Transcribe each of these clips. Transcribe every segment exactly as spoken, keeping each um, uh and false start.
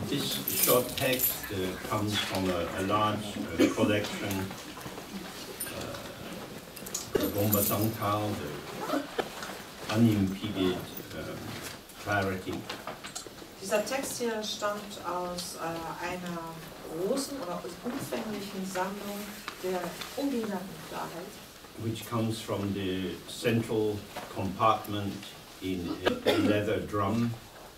This short text uh, comes from a, a large uh, collection, uh, Gomba Sangtao, the unimpeded um, clarity. Dieser Text hier stammt aus äh, einer großen oder umfänglichen Sammlung der unbehinderten Klarheit, which comes from the central compartment in a leather drum.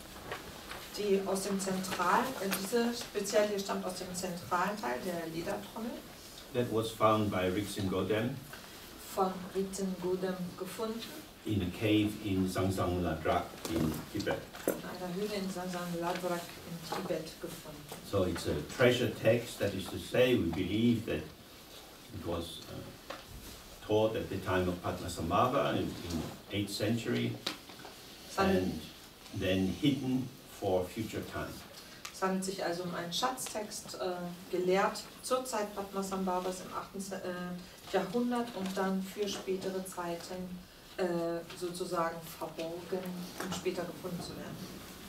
Die aus dem zentralen, äh, diese speziell hier stammt aus dem zentralen Teil der Ledertrommel. That was found by Rizhingodem von Rizhingodem gefunden. In a cave in Sangsang Ladrak in Tibet. In einer Höhle in Sangsang Ladrak in Tibet gefunden. So it's a treasure text, that is to say, we believe that it was uh, taught at the time of Padmasambhava in, in eighth century and then hidden for future time. Es handelt sich also um einen Schatztext, äh, gelehrt zur Zeit Padmasambhavas im achten Äh, Jahrhundert und dann für spätere Zeiten äh, sozusagen verborgen, um später gefunden zu werden.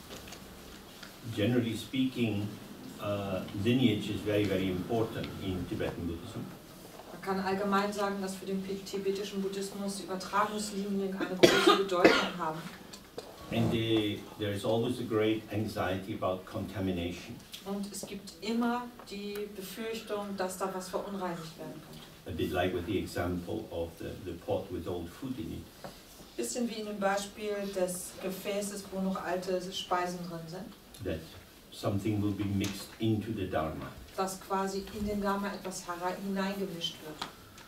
Generally speaking, uh, lineage is very, very important in Tibetan Buddhism. Man kann allgemein sagen, dass für den tibetischen Buddhismus Übertragungslinien eine große Bedeutung haben. And the, there is always a great anxiety about contamination. Und es gibt immer die Befürchtung, dass da was verunreinigt werden könnte. A bit like with the example of the, the pot with old food in it. Bisschen wie in dem Beispiel des Gefäßes, wo noch alte Speisen drin sind. That something will be mixed into the Dharma. Dass quasi in den Dharma etwas hineingemischt wird.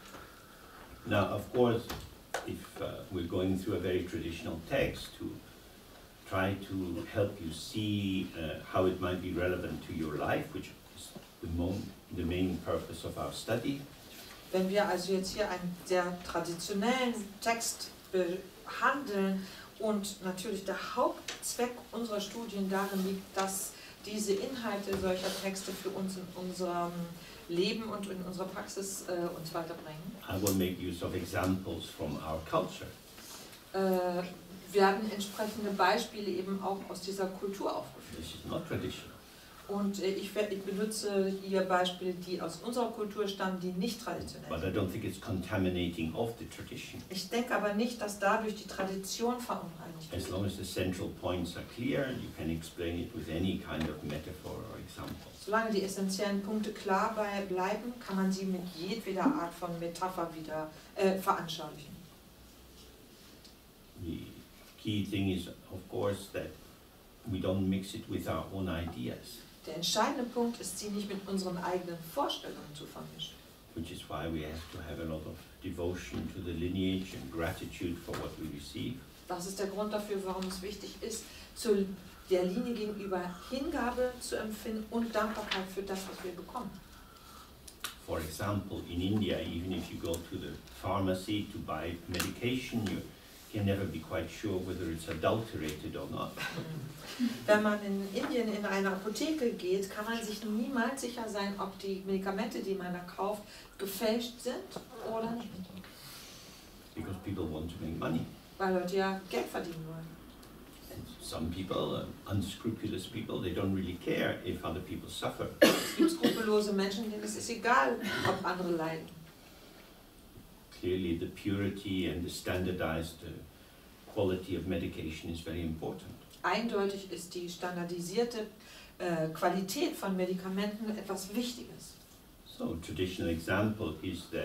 Now, of course, if uh, we're going through a very traditional text to try to help you see uh, how it might be relevant to your life, which is the, mo the main purpose of our study. Wenn wir also jetzt hier einen sehr traditionellen Text behandeln und natürlich der Hauptzweck unserer Studien darin liegt, dass diese Inhalte solcher Texte für uns in unserem Leben und in unserer Praxis äh, uns weiterbringen. I will make use of examples from our culture. Äh, werden entsprechende Beispiele eben auch aus dieser Kultur aufgeführt. This is not traditional. Und äh, ich, ich benutze hier Beispiele, die aus unserer Kultur stammen, die nicht traditionell But I don't think it's contaminating of the tradition. Ich denke aber nicht, dass dadurch die Tradition verunreinigt wird. As long as the central points are clear, you can explain it with any kind of metaphor or example. Solange die essentiellen Punkte klar bleiben, kann man sie mit jedweder Art von Metapher wieder äh, veranschaulichen. The key thing is, of course, that we don't mix it with our own ideas. Der entscheidende Punkt ist, sie nicht mit unseren eigenen Vorstellungen zu vermischen. Which is why we have to have a lot of devotion to the lineage and gratitude for what we receive. Das ist der Grund dafür, warum es wichtig ist, zu der Linie gegenüber Hingabe zu empfinden und Dankbarkeit für das, was wir bekommen. For example, in India, even if you go to the pharmacy to buy medication, you can never be quite sure whether it's adulterated or not. Wenn man in Indien in eine Apotheke geht, kann man sich niemals sicher sein, ob die Medikamente, die man da kauft, gefälscht sind oder nicht. Because people want to make money. Weil Leute ja Geld verdienen wollen. And some people, uh, unscrupulous people, they don't really care if other people suffer. Es gibt skrupellose Menschen, denen es ist egal, ob andere leiden. Clearly, the purity and the standardized uh, quality of medication is very important. Eindeutig ist die standardisierte äh, Qualität von Medikamenten etwas Wichtiges. So, a traditional example is that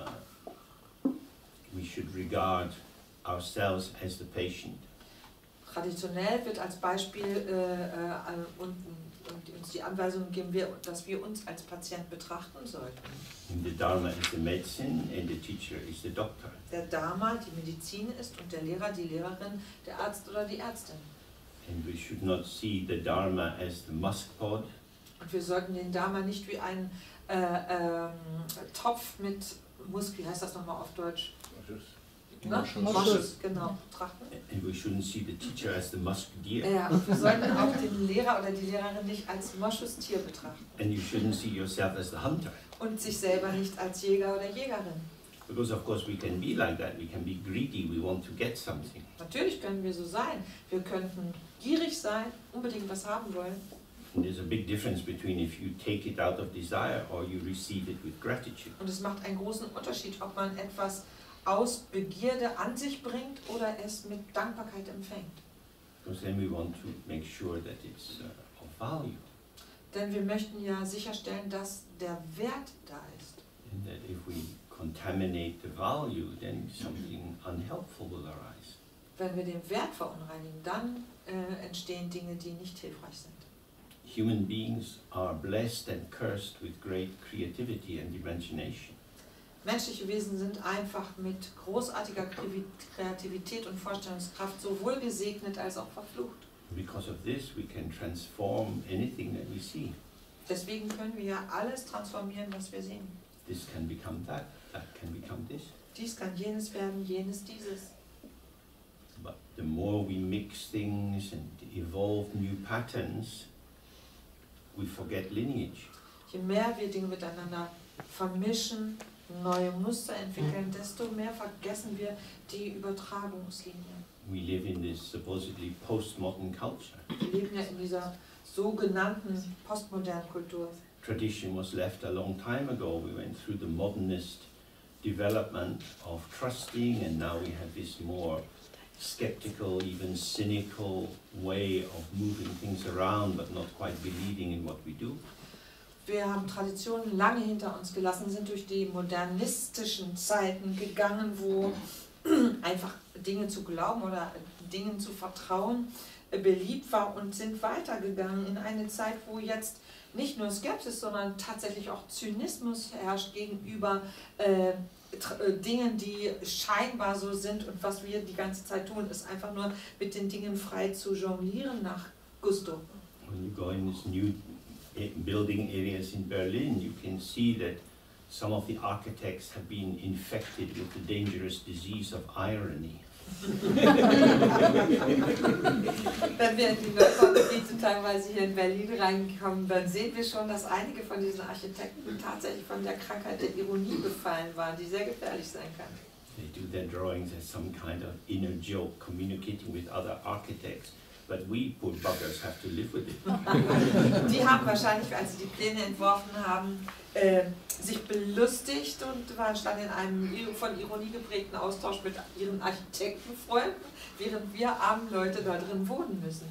uh, we should regard ourselves as the patient. Traditionell wird als Beispiel äh, äh, und, und uns die Anweisung gegeben, wir, dass wir uns als Patient betrachten sollten. And the Dharma is the medicine and the teacher is the doctor. Der Dharma die Medizin ist und der Lehrer die Lehrerin, der Arzt oder die Ärztin. And we should not see the Dharma as the musk pod. Und wir sollten den Dharma nicht wie einen äh, ähm, Topf mit Muskel, wie heißt das nochmal auf Deutsch? Moschus. Moschus, genau, betrachten. And we shouldn't see the teacher as the musk deer. Ja, und wir sollten auch den Lehrer oder die Lehrerin nicht als Moschustier betrachten. And you shouldn't see yourself as the hunter. Und sich selber nicht als Jäger oder Jägerin. Because of course we can be like that. We can be greedy. We want to get something. Natürlich können wir so sein. Wir könnten gierig sein, unbedingt was haben wollen. And there's a big difference between if you take it out of desire or you receive it with gratitude. Und es macht einen großen Unterschied, ob man etwas aus Begierde an sich bringt oder es mit Dankbarkeit empfängt. Because then we want to make sure that it's uh, of value. Denn wir möchten ja sicherstellen, dass der Wert da ist. And that if we contaminate the value, then something unhelpful will arise. Wenn wir den Wert verunreinigen, dann äh, entstehen Dinge, die nicht hilfreich sind. Human beings are blessed and cursed with great creativity and imagination. Menschliche Wesen sind einfach mit großartiger Kreativität und Vorstellungskraft sowohl gesegnet als auch verflucht. Because of this, we can transform anything that we see. Deswegen können wir ja alles transformieren, was wir sehen. This can become that, that can become this. Dies kann jenes werden, jenes dieses. But the more we mix things and evolve new patterns, we forget lineage. Je mehr wir Dinge miteinander vermischen, neue Muster entwickeln, desto mehr vergessen wir die Übertragungslinie. We live in this supposedly postmodern culture. Wir leben ja in dieser sogenannten postmodernen Kultur. Tradition was left a long time ago. We went through the modernist development of trusting, and now we have this more skeptical, even cynical way of moving things around, but not quite believing in what we do. Wir haben Traditionen lange hinter uns gelassen, sind durch die modernistischen Zeiten gegangen, wo einfach Dinge zu glauben oder Dingen zu vertrauen beliebt war, und sind weitergegangen in eine Zeit, wo jetzt nicht nur Skepsis, sondern tatsächlich auch Zynismus herrscht gegenüber äh, Dingen, die scheinbar so sind, und was wir die ganze Zeit tun, ist einfach nur mit den Dingen frei zu jonglieren nach Gusto. When you go in these new building areas in Berlin, you can see that some of the architects have been infected with the dangerous disease of irony. Wenn wir in die Neubaugebiete teilweise hier in Berlin reinkommen, dann sehen wir schon, dass einige von diesen Architekten tatsächlich von der Krankheit der Ironie befallen waren, die sehr gefährlich sein kann. They do their drawings as some kind of inner joke, communicating with other architects, but we poor buggers have to live with it. Die haben wahrscheinlich, als sie die Pläne entworfen haben, äh, sich belustigt und waren standen in einem von Ironie geprägten Austausch mit ihren Architektenfreunden, während wir armen Leute da drin wohnen müssen.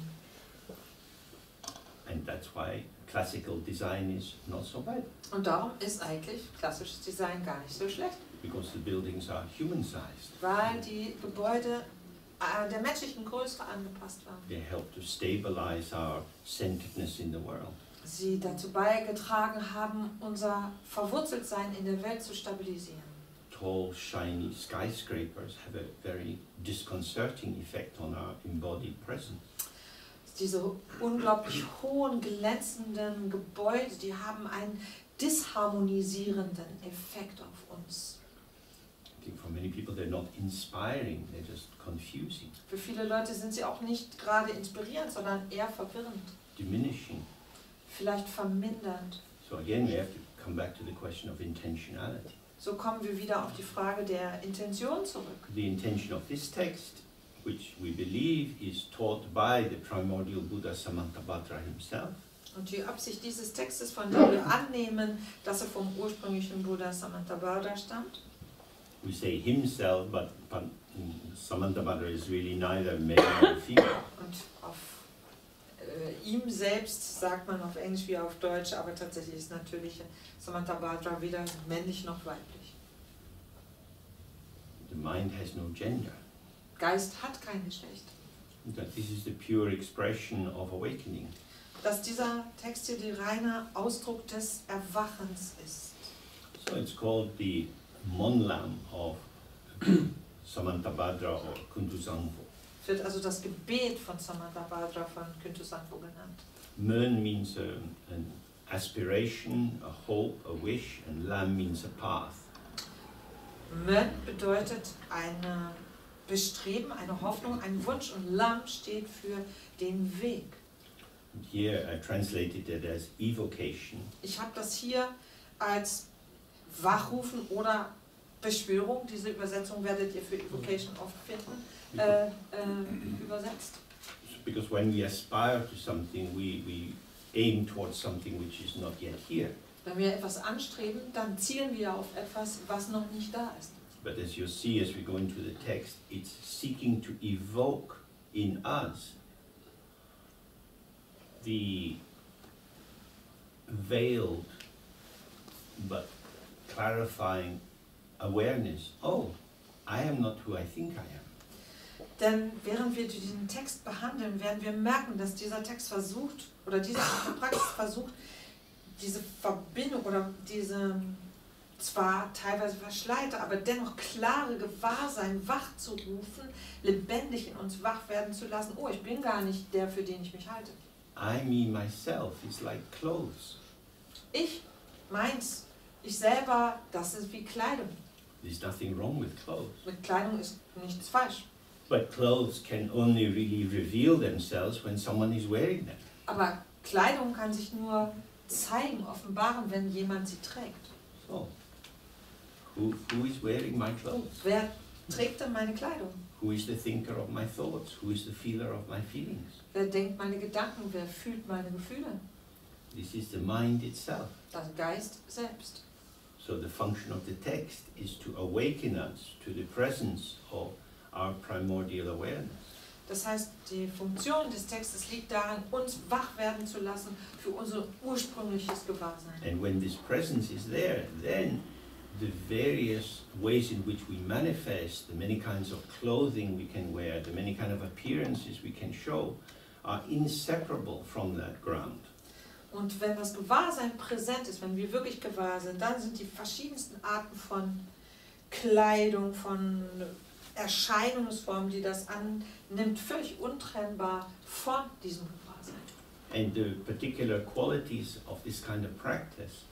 And that's why classical design is not so bad. Und darum ist eigentlich klassisches Design gar nicht so schlecht. Because the buildings are human-sized. Weil die Gebäude äh, der menschlichen Größe angepasst waren. They help to stabilize our centeredness in the world. Sie dazu beigetragen haben, unser Verwurzeltsein in der Welt zu stabilisieren. Tall, shiny skyscrapers have a very disconcerting effect on our embodied presence. Diese unglaublich hohen, glänzenden Gebäude, die haben einen disharmonisierenden Effekt auf uns. I think for many people they're not inspiring, they're just confusing, Für viele Leute sind sie auch nicht gerade inspirierend, sondern eher verwirrend, diminishing. vielleicht vermindernd. So again, we have to come back to the question of intentionality. So kommen wir wieder auf die Frage der Intention zurück. The intention of this text, which we believe is taught by the primordial Buddha Samantabhadra himself, Und die Absicht dieses Textes, von dem wir annehmen, dass er vom ursprünglichen Buddha Samantabhadra stammt. we say himself, but, but Samantabhadra is really neither male nor female. Und auf äh, ihm selbst sagt man auf Englisch wie auf Deutsch, aber tatsächlich ist natürlich Samantabhadra weder männlich noch weiblich. The mind has no gender. Geist hat kein Geschlecht. That this is the pure expression of awakening. Dass dieser Text hier der reine Ausdruck des Erwachens ist. So it's called the Monlam of Samantabhadra or Kuntusankho. Wird also das Gebet von Samantabhadra von Kuntusankho genannt. Mön means a, an aspiration, a hope, a wish, and Lam means a path. Mön bedeutet eine Bestreben, eine Hoffnung, ein Wunsch, und Lam steht für den Weg. And here I translated it as evocation. Ich habe das hier als Wachrufen oder Beschwörung, diese Übersetzung werdet ihr für Evocation oft finden, äh, äh, übersetzt. Because when we aspire to something, we, we aim towards something which is not yet here. Wenn wir etwas anstreben, dann zielen wir auf etwas, was noch nicht da ist. But as you'll see as we go into the text, it's seeking to evoke in us the veiled but clarifying awareness. Oh, I am not who I think I am. Denn während wir diesen Text behandeln, werden wir merken, dass dieser Text versucht, oder diese Praxis versucht, diese Verbindung oder diese zwar teilweise verschleierte, aber dennoch klare Gewahrsein wachzurufen, lebendig in uns wach werden zu lassen. Oh, ich bin gar nicht der, für den ich mich halte. I, me, myself is like clothes. Ich, meins, ich selber, das ist wie Kleidung. There's nothing wrong with clothes. Mit Kleidung ist nichts falsch. But clothes can only really reveal themselves when someone is wearing them. Aber Kleidung kann sich nur zeigen, offenbaren, wenn jemand sie trägt. So, who, who is wearing my clothes? Wer trägt denn meine Kleidung? Who is the thinker of my thoughts? Who is the feeler of my feelings? Wer denkt meine Gedanken? Wer fühlt meine Gefühle? This is the mind itself. Der Geist selbst. So the function of the text is to awaken us to the presence of our primordial awareness. Das heißt, die Funktion des Textes liegt darin, uns wach werden zu lassen für unser ursprüngliches Gewahrsein. And when this presence is there, then the various ways in which we manifest, the many kinds of clothing we can wear, the many kind of appearances we can show, are inseparable from that ground. Und wenn das Gewahrsein präsent ist, wenn wir wirklich gewahr sind, dann sind die verschiedensten Arten von Kleidung, von Erscheinungsformen, die das annimmt, völlig untrennbar von diesem Gewahrsein. And the particular qualities of this kind of practice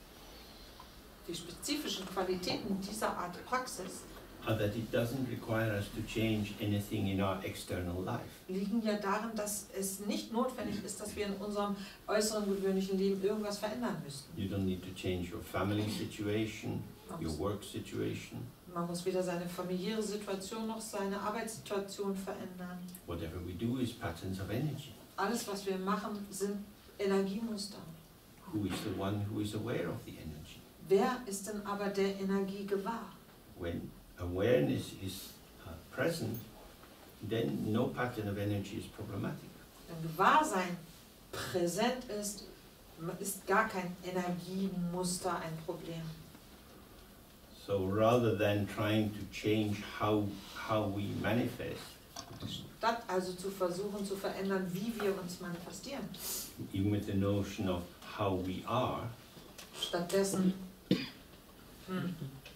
Die spezifischen Qualitäten dieser Art Praxis are that it doesn't require us to change anything in our external life. liegen ja darin, dass es nicht notwendig ist, dass wir in unserem äußeren gewöhnlichen Leben irgendwas verändern müssen. You don't need to change your family situation, Man your muss, work situation, man muss weder seine familiäre Situation noch seine Arbeitssituation verändern. whatever we do is patterns of energy. Alles, was wir machen, sind Energiemuster. Who is the one who is aware of the energy? Wer ist denn aber der Energie gewahr? When awareness is uh, present, then no pattern of energy is problematic. Wenn Gewahrsein präsent ist, ist gar kein Energiemuster ein Problem. So rather than trying to change how, how we manifest, Statt also zu versuchen zu verändern, wie wir uns manifestieren, even with the notion of how we are, stattdessen hm,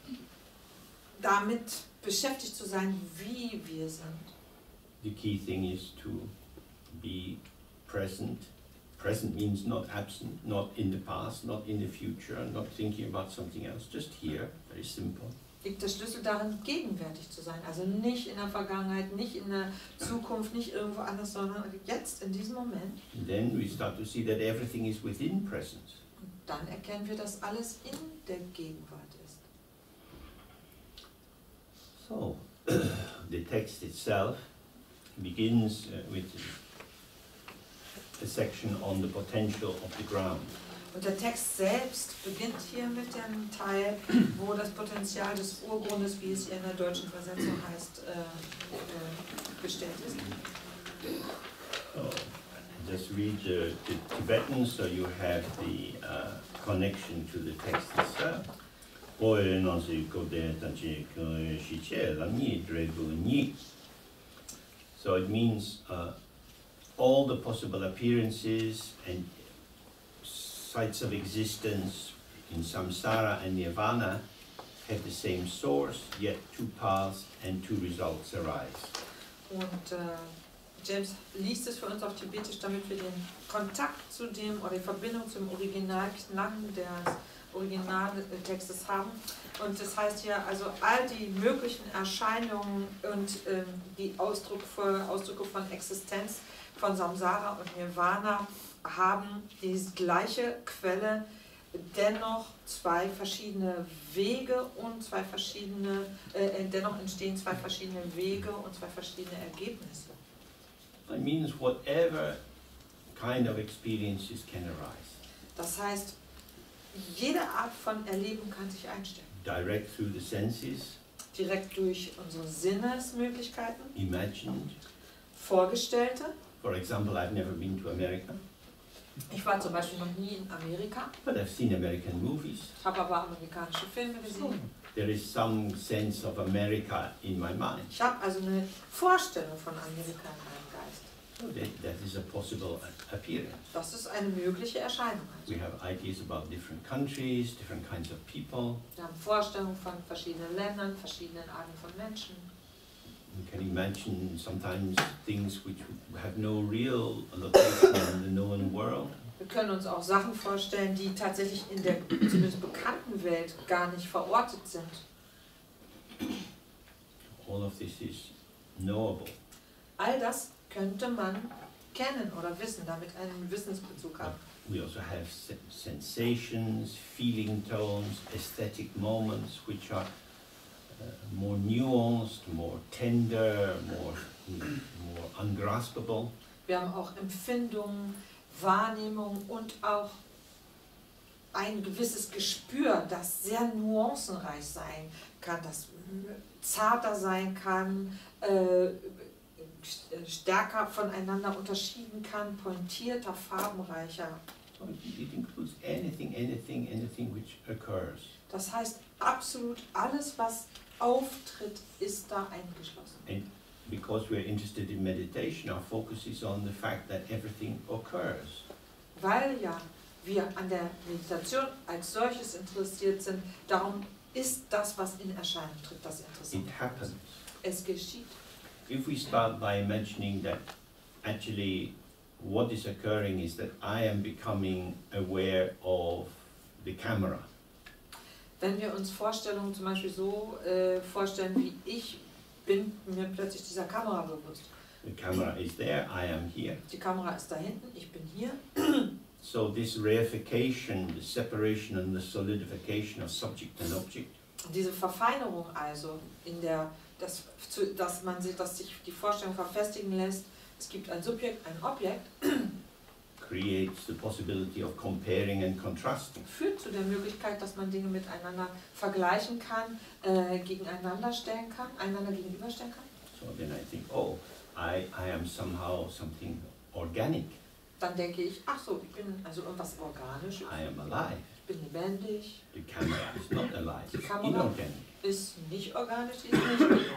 damit beschäftigt zu sein, wie wir sind. the key thing is to be present. Present means not absent, not in the past, not in the future, not thinking about something else, just here, very simple. Liegt der Schlüssel darin, gegenwärtig zu sein. Also nicht in der Vergangenheit, nicht in der Zukunft, nicht irgendwo anders, sondern jetzt, in diesem Moment. And then we start to see that everything is within presence. Und dann erkennen wir, dass alles in der Gegenwart ist. So, the text itself begins uh, with a section on the potential of the ground. Und der Text selbst beginnt hier mit dem Teil, wo das Potenzial des Urgrundes, wie es hier in der deutschen Übersetzung heißt, äh, äh, gestellt ist. So, just read the, the Tibetan so you have the uh, connection to the text itself. So it means uh, all the possible appearances and sites of existence in samsara and nirvana have the same source, yet two paths and two results arise. Und äh, James liest es für uns auf Tibetisch, damit wir den Kontakt zu dem oder die Verbindung zum Originalklang des Originaltextes haben. Und das heißt hier, also all die möglichen Erscheinungen und ähm, die Ausdruck für, Ausdrücke von Existenz, von Samsara und Nirvana haben die gleiche Quelle, dennoch zwei verschiedene Wege und zwei verschiedene, äh, dennoch entstehen zwei verschiedene Wege und zwei verschiedene Ergebnisse. It means whatever kind of experiences can arise. Das heißt, jede Art von Erleben kann sich einstellen. Direct through the senses, Direkt durch unsere Sinnesmöglichkeiten, imagined. vorgestellte. For example, I've never been to America, Ich war zum Beispiel noch nie in Amerika, but I've seen American movies. habe aber amerikanische Filme gesehen. There is some sense of America in my mind. Ich habe also eine Vorstellung von Amerika in meinem Geist. So that, that is a possible appearance. Das ist eine mögliche Erscheinung. Also. We have ideas about different countries, different kinds of people. Wir haben Vorstellungen von verschiedenen Ländern, verschiedenen Arten von Menschen. We can imagine sometimes things which have no real location in the known world. Wir können uns auch Sachen vorstellen, die tatsächlich in der zumindest bekannten Welt gar nicht verortet sind. All of this is knowable. All das könnte man kennen oder wissen, damit einen Wissensbezug haben. We also have se- sensations, feeling tones, aesthetic moments which are uh, more nuanced, more tender, more, more ungraspable. Wir haben auch Empfindungen, Wahrnehmung und auch ein gewisses Gespür, das sehr nuancenreich sein kann, das zarter sein kann, äh, stärker voneinander unterschieden kann, pointierter, farbenreicher. So it, it includes anything, anything, anything which occurs. Das heißt, absolut alles, was auftritt, ist da eingeschlossen. And because we're interested in meditation, our focus is on the fact that everything occurs. Weil ja wir an der Meditation als solches interessiert sind, darum ist das, was in Erscheinung tritt, das Interessante. It happens. Es geschieht. If we start by imagining that actually what is occurring is that I am becoming aware of the camera. Wenn wir uns Vorstellungen zum Beispiel so äh, vorstellen, wie ich bin mir plötzlich dieser Kamera bewusst. The camera is there, I am here. Die Kamera ist da hinten, ich bin hier. So this reification, the separation and the solidification of subject and object Diese Verfeinerung also, in der, dass, zu, dass man sich, dass sich die Vorstellung verfestigen lässt, es gibt ein Subjekt, ein Objekt, creates the possibility of comparing and contrasting. führt zu der Möglichkeit, dass man Dinge miteinander vergleichen kann, äh, gegeneinander stellen kann, einander gegenüberstellen kann. So then I think, oh, I, I am somehow something organic. Dann denke ich, ach so, ich bin also irgendwas Organisches, I am alive. ich bin lebendig, The camera is not alive, Die it's Kamera inorganic. ist nicht organisch, die ist nicht lebendig.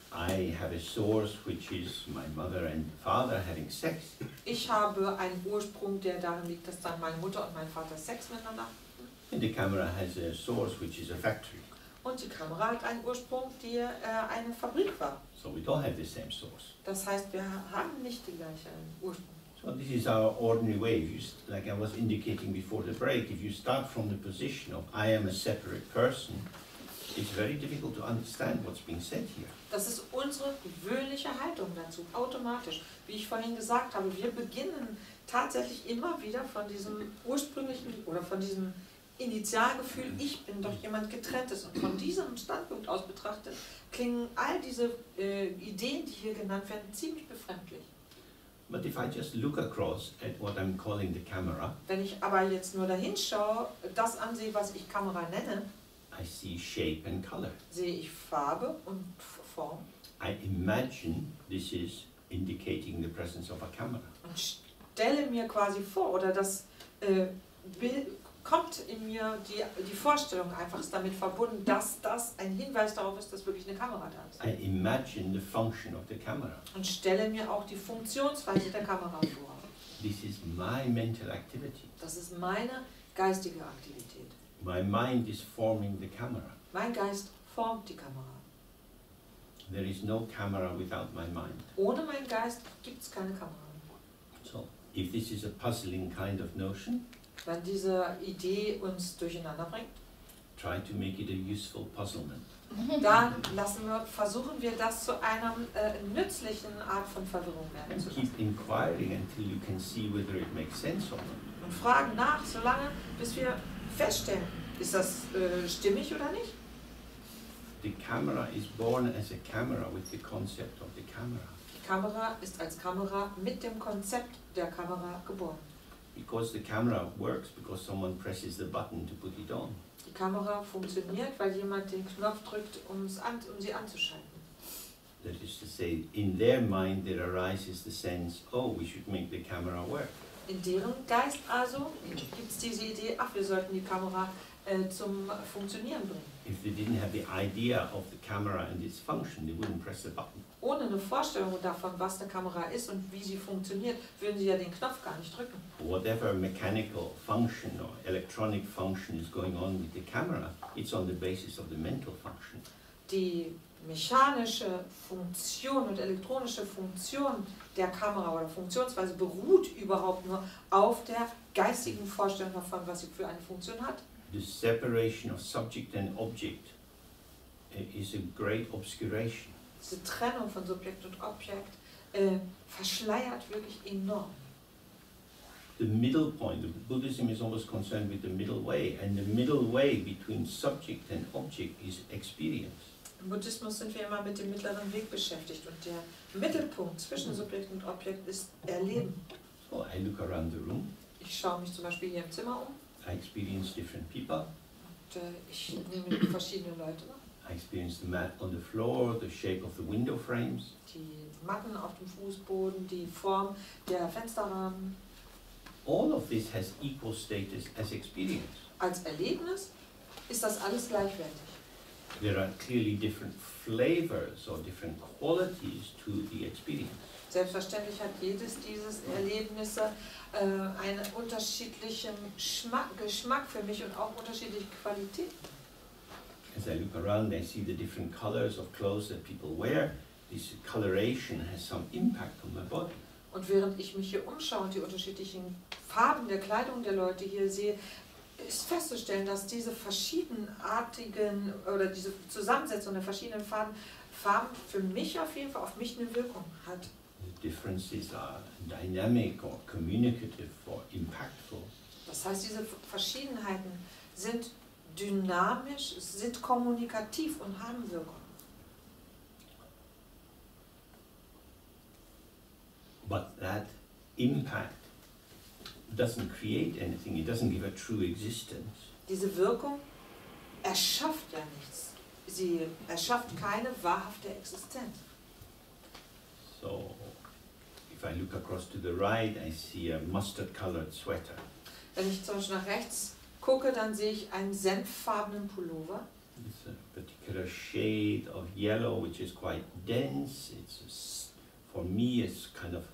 I have a source which is my mother and father having sex. Ich habe einen Ursprung, der darin liegt, dass dann meine Mutter und mein Vater Sex miteinander hatten. And the camera has a source which is a factory. Und die Kamera hat einen Ursprung, die äh, eine Fabrik war. So we don't have the same source. Das heißt, wir haben nicht den gleichen Ursprung. So this is our ordinary way. If you, st- like I was indicating before the break, if you start from the position of I am a separate person, it's very difficult to understand what's being said here. Das ist unsere gewöhnliche Haltung dazu, automatisch. Wie ich vorhin gesagt habe, wir beginnen tatsächlich immer wieder von diesem ursprünglichen oder von diesem Initialgefühl, ich bin doch jemand Getrenntes. Und von diesem Standpunkt aus betrachtet, klingen all diese äh, Ideen, die hier genannt werden, ziemlich befremdlich. But if I just look across at what I'm calling the camera, Wenn ich aber jetzt nur dahin schaue, das ansehe, was ich Kamera nenne, I see shape and color. sehe ich Farbe und Form I imagine this is indicating the presence of a camera. und stelle mir quasi vor, oder das äh, Bild, kommt in mir die, die Vorstellung einfach, ist damit verbunden, dass das ein Hinweis darauf ist, dass wirklich eine Kamera da ist. I imagine the function of the camera. Und stelle mir auch die Funktionsweise der Kamera vor. This is my mental activity. Das ist meine geistige Aktivität. My mind is forming the camera. Mein Geist formt die Kamera. There is no camera without my mind. Ohne meinen Geist gibt es keine Kamera. So, if this is a puzzling kind of notion, Wenn diese Idee uns durcheinander bringt, try to make it a useful puzzlement. dann lassen wir, versuchen wir das zu einer äh, nützlichen Art von Verwirrung werden zu lassen. Keep inquiring until you can see whether it makes sense or not. Und fragen nach, solange, bis wir feststellen, ist das äh, stimmig oder nicht? The camera is born as a camera with the concept of the camera. Die Kamera ist als Kamera mit dem Konzept der Kamera geboren. Because the camera works because someone presses the button to put it on. Die Kamera funktioniert, weil jemand den Knopf drückt, um's an, um sie anzuschalten. That is to say, in their mind there arises the sense, oh, we should make the camera work. In deren Geist also gibt es diese Idee, ach, wir sollten die Kamera äh, zum Funktionieren bringen. If they didn't have the idea of the camera and its function, they wouldn't press the button. Ohne eine Vorstellung davon, was eine Kamera ist und wie sie funktioniert, würden sie ja den Knopf gar nicht drücken. Whatever mechanical function or electronic function is going on with the camera, it's on the basis of the mental function. Die mechanische Funktion und elektronische Funktion der Kamera oder Funktionsweise beruht überhaupt nur auf der geistigen Vorstellung davon, was sie für eine Funktion hat. The separation of subject and object is a great obscuration. Diese Trennung von Subjekt und Objekt äh, verschleiert wirklich enorm. The middle point, the Buddhism is always concerned with the middle way, and the middle way between subject and object is experience. Im Buddhismus sind wir immer mit dem mittleren Weg beschäftigt und der Mittelpunkt zwischen Subjekt und Objekt ist Erleben. So I look around the room, Ich schaue mich zum Beispiel hier im Zimmer um I experience different people, und äh, ich nehme verschiedene Leute wahr. I experience the mat on the floor, the shape of the window frames, Die Matten auf dem Fußboden, die Form der Fensterrahmen. all of this has equal status as experience. Als Erlebnis ist das alles gleichwertig. There are clearly different flavors or different qualities to the experience. Selbstverständlich hat jedes dieses Erlebnisse äh, einen unterschiedlichen Schmack, Geschmack für mich und auch unterschiedliche Qualitäten. As I look around, I see the different colors of clothes that people wear. This coloration has some impact on my body. Und während ich mich hier umschaue und die unterschiedlichen Farben der Kleidung der Leute hier sehe, ist festzustellen, dass diese verschiedenartigen oder diese Zusammensetzung der verschiedenen Farben, Farben für mich auf jeden Fall auf mich eine Wirkung hat. The differences are dynamic or communicative or impactful. Das heißt, diese Verschiedenheiten sind dynamisch, sind kommunikativ und haben Wirkung. But that impact doesn't create anything. It doesn't give a true existence. Diese Wirkung erschafft ja nichts. Sie erschafft keine wahrhafte Existenz. So, if I look across to the right, I see a mustard-colored sweater. Wenn ich zum Beispiel nach rechts gucke, dann sehe ich einen senffarbenen Pullover. It's a particular shade of yellow, which is quite dense. It's a s- for me, it's kind of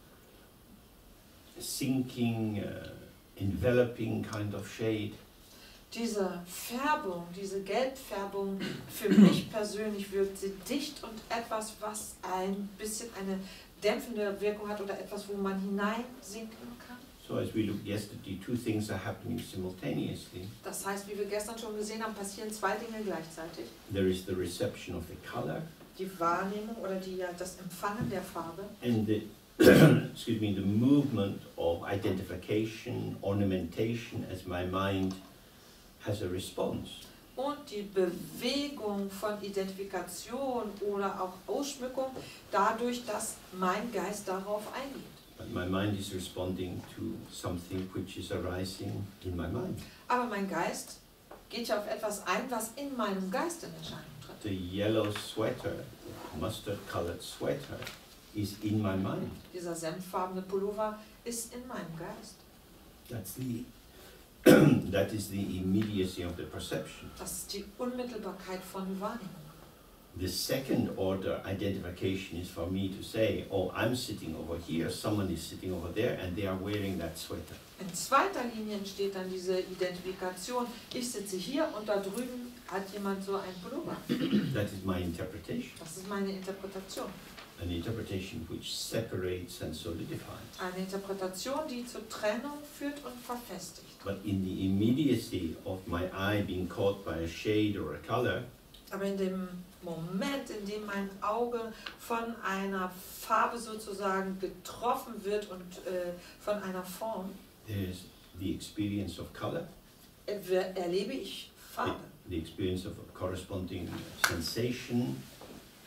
sinking, uh, enveloping kind of shade. Diese Färbung, diese Gelbfärbung, für mich persönlich wirkt sie dicht und etwas, was ein bisschen eine dämpfende Wirkung hat oder etwas, wo man hineinsinken kann. So as we looked yesterday, two things are happening simultaneously. Das heißt, wie wir gestern schon gesehen haben, passieren zwei Dinge gleichzeitig. There is the reception of the color Die Wahrnehmung oder die, ja, das Empfangen der Farbe and the excuse me, the movement of identification, ornamentation, as my mind has a response. und die Bewegung von Identifikation oder auch Ausschmückung dadurch, dass mein Geist darauf eingeht. But my mind is responding to something which is arising in my mind. Aber mein Geist geht ja auf etwas ein, was in meinem Geist in Erscheinung tritt. The yellow sweater, mustard-colored sweater, is in my mind. Dieser senffarbene Pullover ist in meinem Geist. That's the that is the immediacy of the perception. Das ist die Unmittelbarkeit von Wahrnehmung. The second order identification is for me to say, oh, I'm sitting over here, someone is sitting over there, and they are wearing that sweater. In zweiter Linie entsteht dann diese Identifikation. Ich sitze hier und da drüben hat jemand so einen Pullover. That is my interpretation. Das ist meine Interpretation. An interpretation which separates and solidifies. Eine Interpretation, die zur Trennung führt und verfestigt. But in the immediacy of my eye being caught by a shade or a color, Aber in dem Moment, in dem mein Auge von einer Farbe sozusagen getroffen wird und äh, von einer Form, there's the experience of color, er erlebe ich Farbe. the experience of a corresponding sensation,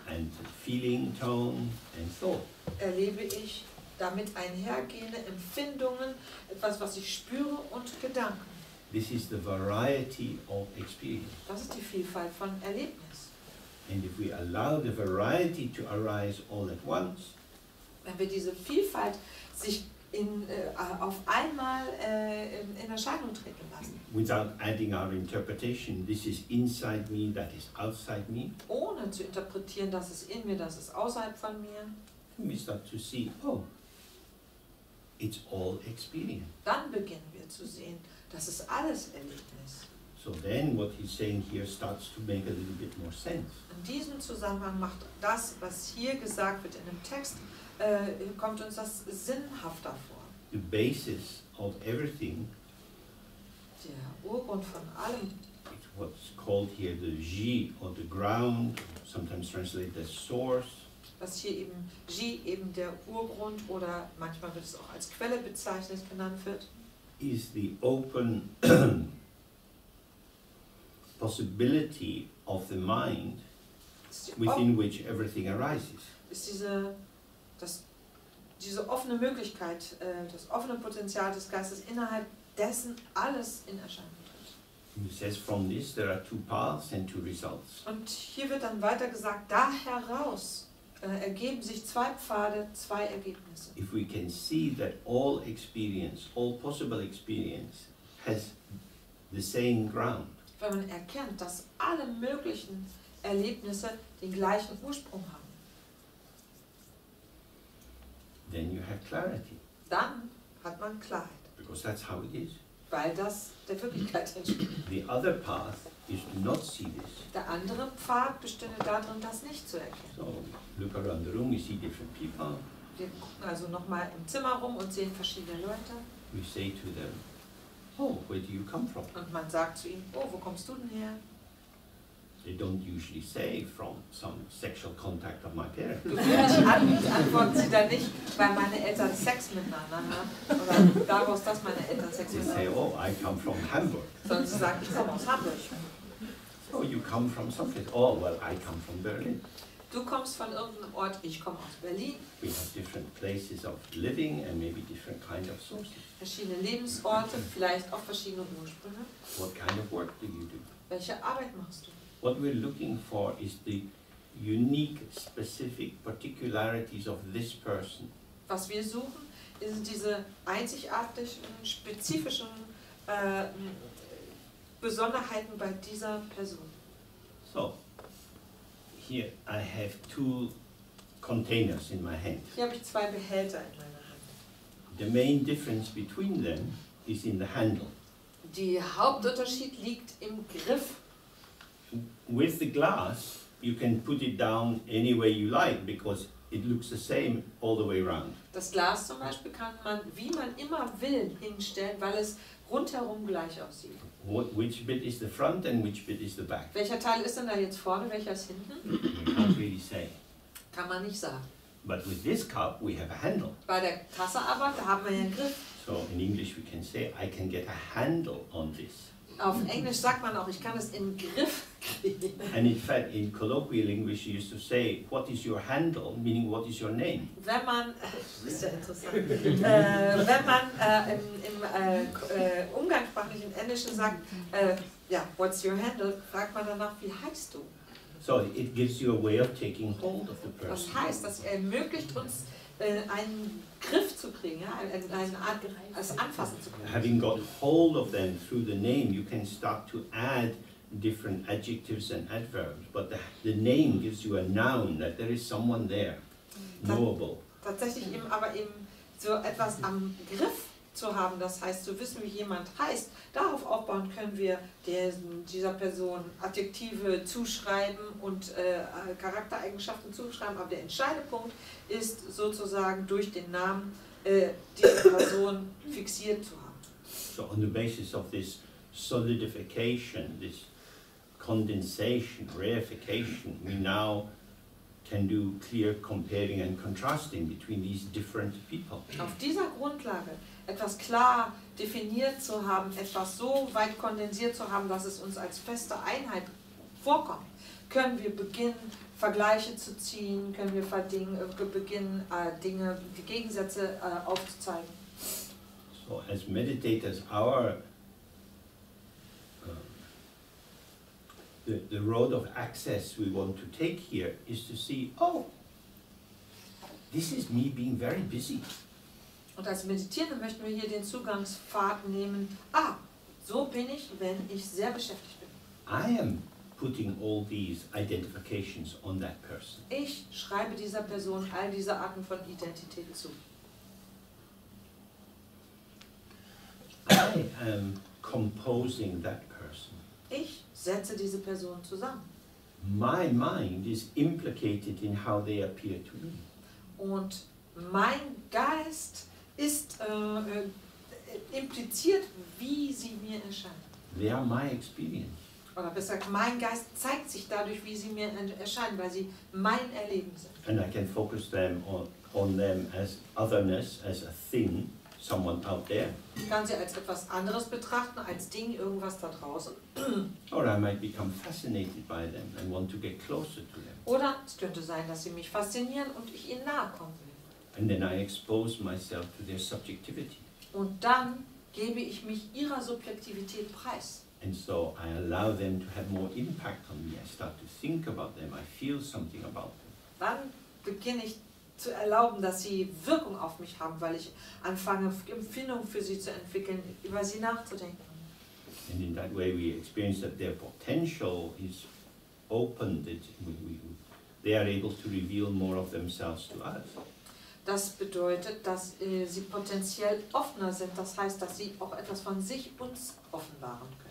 and feeling, tone, and thought. erlebe ich damit einhergehende Empfindungen, etwas, was ich spüre und Gedanken. This is the variety of experience. Das ist die Vielfalt von Erlebnis. And if we allow the variety to arise all at once, Wenn wir diese Vielfalt sich in, äh, auf einmal äh, in, in Erscheinung treten lassen, without adding our interpretation, this is inside me, that is outside me, ohne zu interpretieren, das ist in mir, das ist außerhalb von mir, we start to see, oh, it's all experience. dann beginnen wir zu sehen, das ist alles Erlebnis. So then what he's saying here starts to make a little bit more sense. In diesem Zusammenhang macht das, was hier gesagt wird in dem Text, äh, kommt uns das sinnhafter vor. The basis of everything, Der Urgrund von allem, it's what's called here the Ji, or the ground, sometimes translated as source, was hier eben Ji, eben der Urgrund oder manchmal wird es auch als Quelle bezeichnet, genannt wird, is the open possibility of the mind ist, die, within which everything arises. ist diese, das, diese offene Möglichkeit, äh, das offene Potenzial des Geistes, innerhalb dessen alles in Erscheinung tritt. He says from this there are two paths and two results. Und hier wird dann weiter gesagt, da heraus äh, ergeben sich zwei Pfade, zwei Ergebnisse. If we can see that all experience, all possible experience has the same ground, Wenn man erkennt, dass alle möglichen Erlebnisse den gleichen Ursprung haben, then you have clarity, dann hat man Klarheit, because that's how it is. weil das der Wirklichkeit entspricht. The other path is to not see this. Der andere Pfad bestünde darin, das nicht zu erkennen. So look around the room, we see different people, Wir gucken also nochmal im Zimmer rum und sehen verschiedene Leute we say to them, oh, where do you come from? und man sagt zu ihnen, oh, wo kommst du denn her? They don't usually say from some sexual contact of my parents. Gewöhnlich an, antworten sie dann nicht, weil meine Eltern Sex miteinander haben oder daraus, dass meine Eltern Sex They miteinander say, haben, oh, I come from Hamburg. sondern sie sagen, ich komme aus Hamburg. Oh, you come from someplace. Oh, well, I come from Berlin. Du kommst von irgendeinem Ort, ich komme aus Berlin. We have different places of living and maybe different kind of sources. Verschiedene Lebensorte, vielleicht auch verschiedene Ursprünge. What kind of work do you do? Welche Arbeit machst du? What we're looking for is the unique, specific particularities of this person. Was wir suchen, sind diese einzigartigen, spezifischen äh, Besonderheiten bei dieser Person. So, here I have two containers in my hand. Hier habe ich zwei Behälter in meiner Hand. The main difference between them is in the handle. Der Hauptunterschied liegt im Griff. With the glass, you can put it down any way you like because it looks the same all the way around. Das Glas zum Beispiel kann man, wie man immer will, hinstellen, weil es rundherum gleich aussieht. What, which bit is the front and which bit is the back? Welcher Teil ist denn da jetzt vorne, welcher ist hinten? We can't really say. Kann man nicht sagen. But with this cup, we have a handle. Bei der Tasse aber, da haben wir ja einen Griff. So in English, we can say, I can get a handle on this. Auf Englisch sagt man auch, ich kann es in den Griff kriegen. And in fact, in colloquial English, you used to say, what is your handle? Meaning, what is your name? Wenn man, das ist ja interessant, äh, wenn man äh, im, im äh, äh, umgangssprachlichen Englischen sagt, äh, ja, what's your handle, fragt man danach, wie heißt du? So it gives you a way of taking hold of the Das person. heißt, das ermöglicht uns, äh, einen Griff zu kriegen, ja, einen, einen An das Anfassen zu können. Having got hold of them through the name, you can start to add different adjectives and adverbs, but the, the name gives you a noun, that there is someone there, knowable. Tatsächlich eben aber eben so etwas am Griff zu haben, das heißt zu wissen, wie jemand heißt, darauf aufbauen können wir der, dieser Person Adjektive zuschreiben und äh, Charaktereigenschaften zuschreiben, aber der entscheidende Punkt ist sozusagen durch den Namen äh, diese Person fixiert zu haben. So on the basis of this solidification, this condensation, reification, we now can do clear comparing and contrasting between these different people. Auf dieser Grundlage etwas klar definiert zu haben, etwas so weit kondensiert zu haben, dass es uns als feste Einheit vorkommt, können wir beginnen, Vergleiche zu ziehen, können wir verding- äh, beginnen, äh, Dinge, die Gegensätze äh, aufzuzeigen. So as meditators, our uh, the, the road of access we want to take here is to see, oh, this is me being very busy. Und als Meditierende möchten wir hier den Zugangspfad nehmen. Ah, so bin ich, wenn ich sehr beschäftigt bin. I am putting all these identifications on that person. Ich schreibe dieser Person all diese Arten von Identitäten zu. I am composing that person. Ich setze diese Person zusammen. My mind is implicated in how they appear to me. Und mein Geist ist äh, äh, impliziert, wie sie mir erscheinen. They are my experience. Oder besser gesagt, mein Geist zeigt sich dadurch, wie sie mir erscheinen, weil sie mein Erleben sind. And I can focus them on, on them as otherness, as a thing, someone out there. Ich kann sie als etwas anderes betrachten, als Ding, irgendwas da draußen. Or I might become fascinated by them and want to get closer to them. Oder es könnte sein, dass sie mich faszinieren und ich ihnen nahe kommen will. And then I expose myself to their subjectivity. Und dann gebe ich mich ihrer Subjektivität preis. And so I allow them to have more impact on me. I start to think about them. I feel something about them. Dann beginne ich zu erlauben, dass sie Wirkung auf mich haben, weil ich anfange, Empfindung für sie zu entwickeln, über sie nachzudenken. And in that way we experience that their potential is opened. That we, we, they are able to reveal more of themselves to us. Das bedeutet, dass äh, sie potenziell offener sind. Das heißt, dass sie auch etwas von sich uns offenbaren können.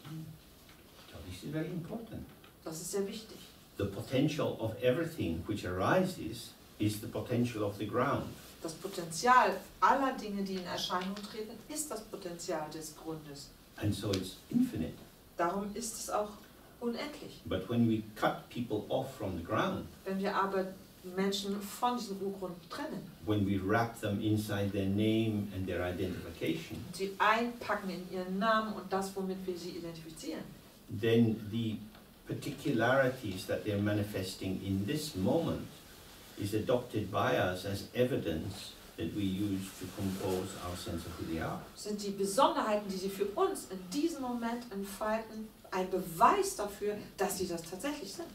So this is very important. Das ist sehr wichtig. The potential of everything which arises is the potential of the ground. Das Potenzial aller Dinge, die in Erscheinung treten, ist das Potenzial des Grundes. And so it's infinite. Darum ist es auch unendlich. But when we cut people off from the ground, Wenn wir aber Menschen von diesem Urgrund trennen, when we wrap them inside their name and their identification, sie einpacken in ihren Namen und das, womit wir sie identifizieren, then the particularities that they're manifesting in this moment is adopted by us as evidence that we use to compose our sense of who they are. sind die Besonderheiten, die sie für uns in diesem Moment entfalten, ein Beweis dafür, dass sie das tatsächlich sind.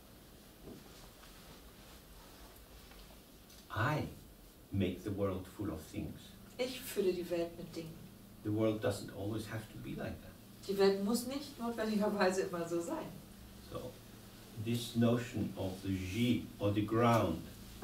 I make the world full of things. Ich fülle die Welt mit Dingen. The world doesn't always have to be like that. Die Welt muss nicht notwendigerweise immer so sein. So, this notion of the Ji, or the ground,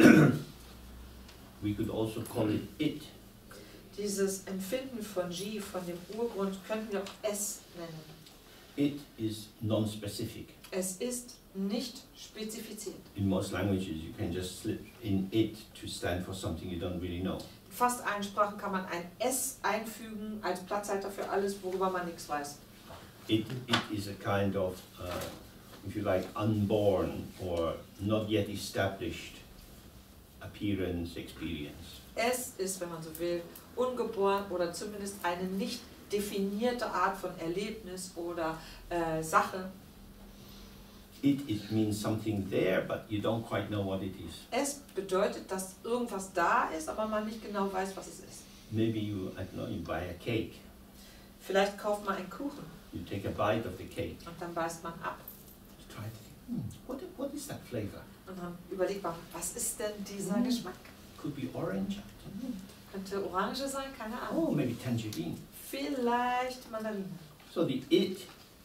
we could also call it it. Dieses Empfinden von Ji, von dem Urgrund, könnten wir auch es nennen. It is non-specific. Es ist nicht spezifiziert. In most languages, you can just slip in it to stand for something you don't really know. In fast allen Sprachen kann man ein es einfügen als Platzhalter für alles, worüber man nichts weiß. It, it is a kind of, uh, if you like, unborn or not yet established appearance, experience. Es ist, wenn man so will, ungeboren oder zumindest eine nicht definierte Art von Erlebnis oder äh, Sache. It, it means something there, but you don't quite know what it is. Es bedeutet, dass irgendwas da ist, aber man nicht genau weiß, was es ist. Maybe you, I don't know, you buy a cake. Vielleicht kauft man einen Kuchen You take a bite of the cake. und dann beißt man ab. You try to think, hmm, what, what is that flavor? Und dann überlegt man, was ist denn dieser Mhm. Geschmack? Could be orange. I don't know. Könnte Orange sein, keine Oh, Ahnung. maybe tangerine. Vielleicht Mandarine. So the it,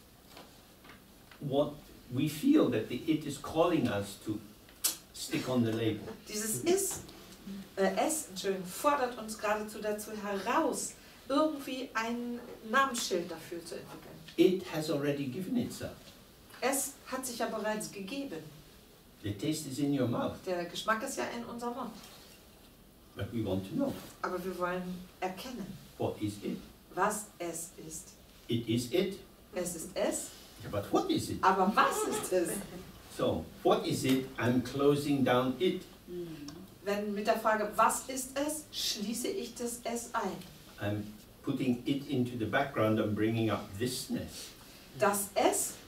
what we feel that the it is calling us to stick on the label. Dieses Ist, äh, Es, Entschuldigung, fordert uns geradezu dazu heraus, irgendwie ein Namensschild dafür zu entwickeln. It has already given itself. Es hat sich ja bereits gegeben. The taste is in your mouth, Der Geschmack ist ja in unserem Mund. but we want to know, Aber wir wollen erkennen, what is it? was es ist. It is it, Es ist es, yeah, but what is it? aber was ist es? So, what is it? I'm closing down it. Wenn mit der Frage, was ist es, schließe ich das Es ein. I'm putting it into the background and bringing up thisness. Das Es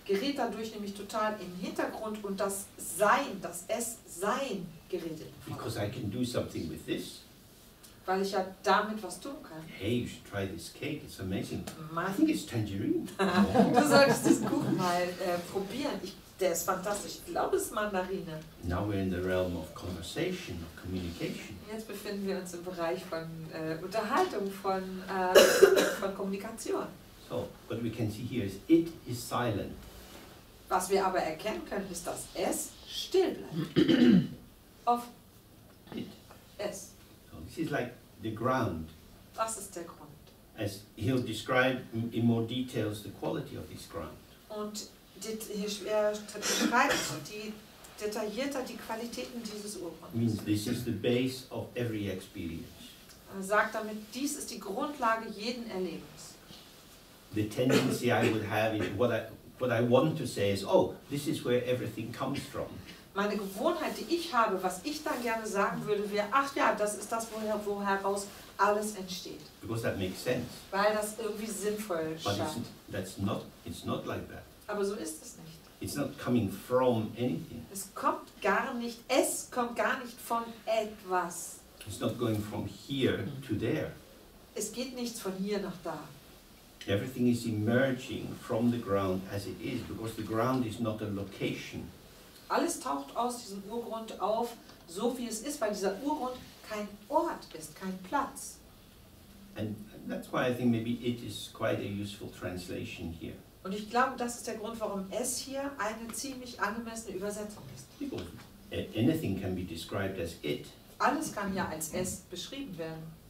gerät dadurch nämlich total in den Hintergrund und das Sein, das Es-Sein gerät in den Because Vordergrund. I can do something with this. Weil ich ja damit was tun kann. Hey, you should try this cake, it's amazing. I Mann, think it's tangerine. du solltest diesen Kuchen mal äh, probieren. Ich, der ist fantastisch. Ich glaube, es ist Mandarine. Now we're in the realm of conversation, of communication. Jetzt befinden wir uns im Bereich von äh, Unterhaltung, von, äh, von Kommunikation. So, what we can see here is it is silent. Was wir aber erkennen können, ist, dass es still bleibt. Offen. It. Es. So this is like the ground. Das ist der Grund. As he'll describe in in more details the quality of this ground. Und det, hier er beschreibt die, detaillierter die Qualitäten dieses Urgrunds. Means this is the base of every experience. Er sagt damit, dies ist die Grundlage jeden Erlebens. The tendency I would have is what I what I want to say is, oh, this is where everything comes from. Meine Gewohnheit, die ich habe, was ich dann gerne sagen würde, wäre, ach ja, das ist das, woher, woher raus alles entsteht. Because that makes sense. Weil das irgendwie sinnvoll But it's, scheint. that's not it's not like that. Aber so ist es nicht. It's not coming from anything. Es kommt gar nicht, es kommt gar nicht von etwas. It's not going from here to there. Es geht nichts von hier nach da. Everything is emerging from the ground as it is, because the ground is not a location. Alles taucht aus diesem Urgrund auf, so wie es ist, weil dieser Urgrund kein Ort ist, kein Platz. And that's why I think maybe it is quite a useful translation here. Und ich glaube, das ist der Grund, warum es hier eine ziemlich angemessene Übersetzung ist. Because a- anything can be described as it. Alles kann ja als es beschrieben werden.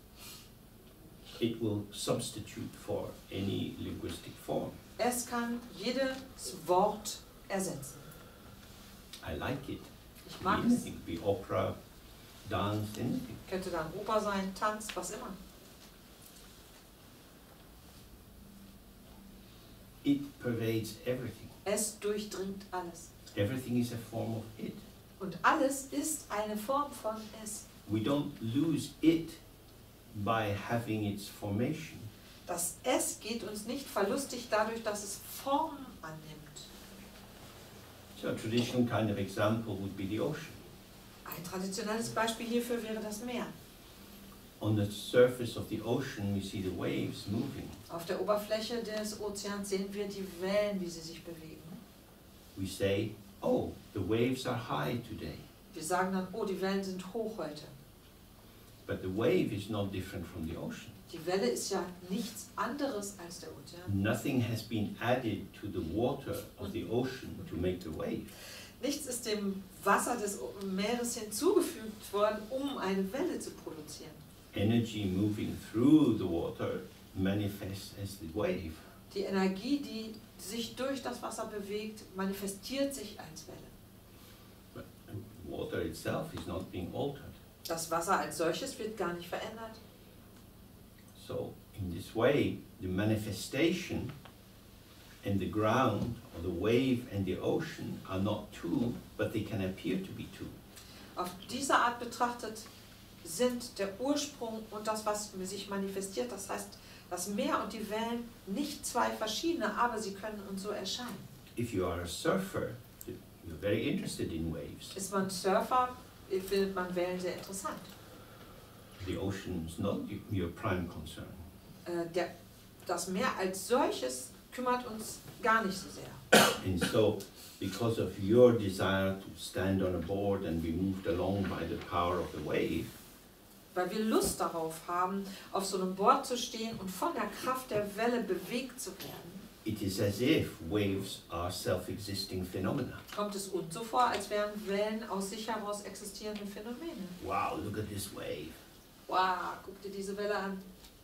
It will substitute for any linguistic form. Es kann jedes Wort ersetzen. I like it. Ich mag es. Anything, be opera, dance, anything. Könnte dann Oper sein, Tanz, was immer. It pervades everything. Es durchdringt alles. Everything is a form of it. Und alles ist eine Form von es. We don't lose it by having its formation. Das Es geht uns nicht verlustig dadurch, dass es Form annimmt. So a traditional kind of example would be the ocean. Ein traditionelles Beispiel hierfür wäre das Meer. On the surface of the ocean we see the waves moving. Auf der Oberfläche des Ozeans sehen wir die Wellen, wie sie sich bewegen. We say, oh, the waves are high today. Wir sagen dann, oh, die Wellen sind hoch heute. But the wave is not different from the ocean. Die Welle ist ja nichts anderes als der Ozean. Nothing has been added to the water of the ocean to make the wave. Nichts ist dem Wasser des Meeres hinzugefügt worden, um eine Welle zu produzieren. Energy moving through the water manifests as the wave. Die Energie, die sich durch das Wasser bewegt, manifestiert sich als Welle. But water itself is not being altered. Das Wasser als solches wird gar nicht verändert. So in this way, the manifestation and the ground, or the wave and the ocean, are not two, but they can appear to be two. Auf diese Art betrachtet sind der Ursprung und das, was sich manifestiert, das heißt, das Meer und die Wellen, nicht zwei verschiedene, aber sie können uns so erscheinen. If you are a surfer, you're very interested in waves. Ist man Surfer, findet man Wellen sehr interessant. The ocean is not your prime concern. Äh, der, das Meer als solches kümmert uns gar nicht so sehr. And so, because of your desire to stand on a board and be moved along by the power of the wave, Weil wir Lust darauf haben, auf so einem Board zu stehen und von der Kraft der Welle bewegt zu werden, it is as if waves are self-existing phenomena. kommt es uns so vor, als wären Wellen aus sich heraus existierende Phänomene. Wow, look at this wave. Wow, guck dir diese Welle an.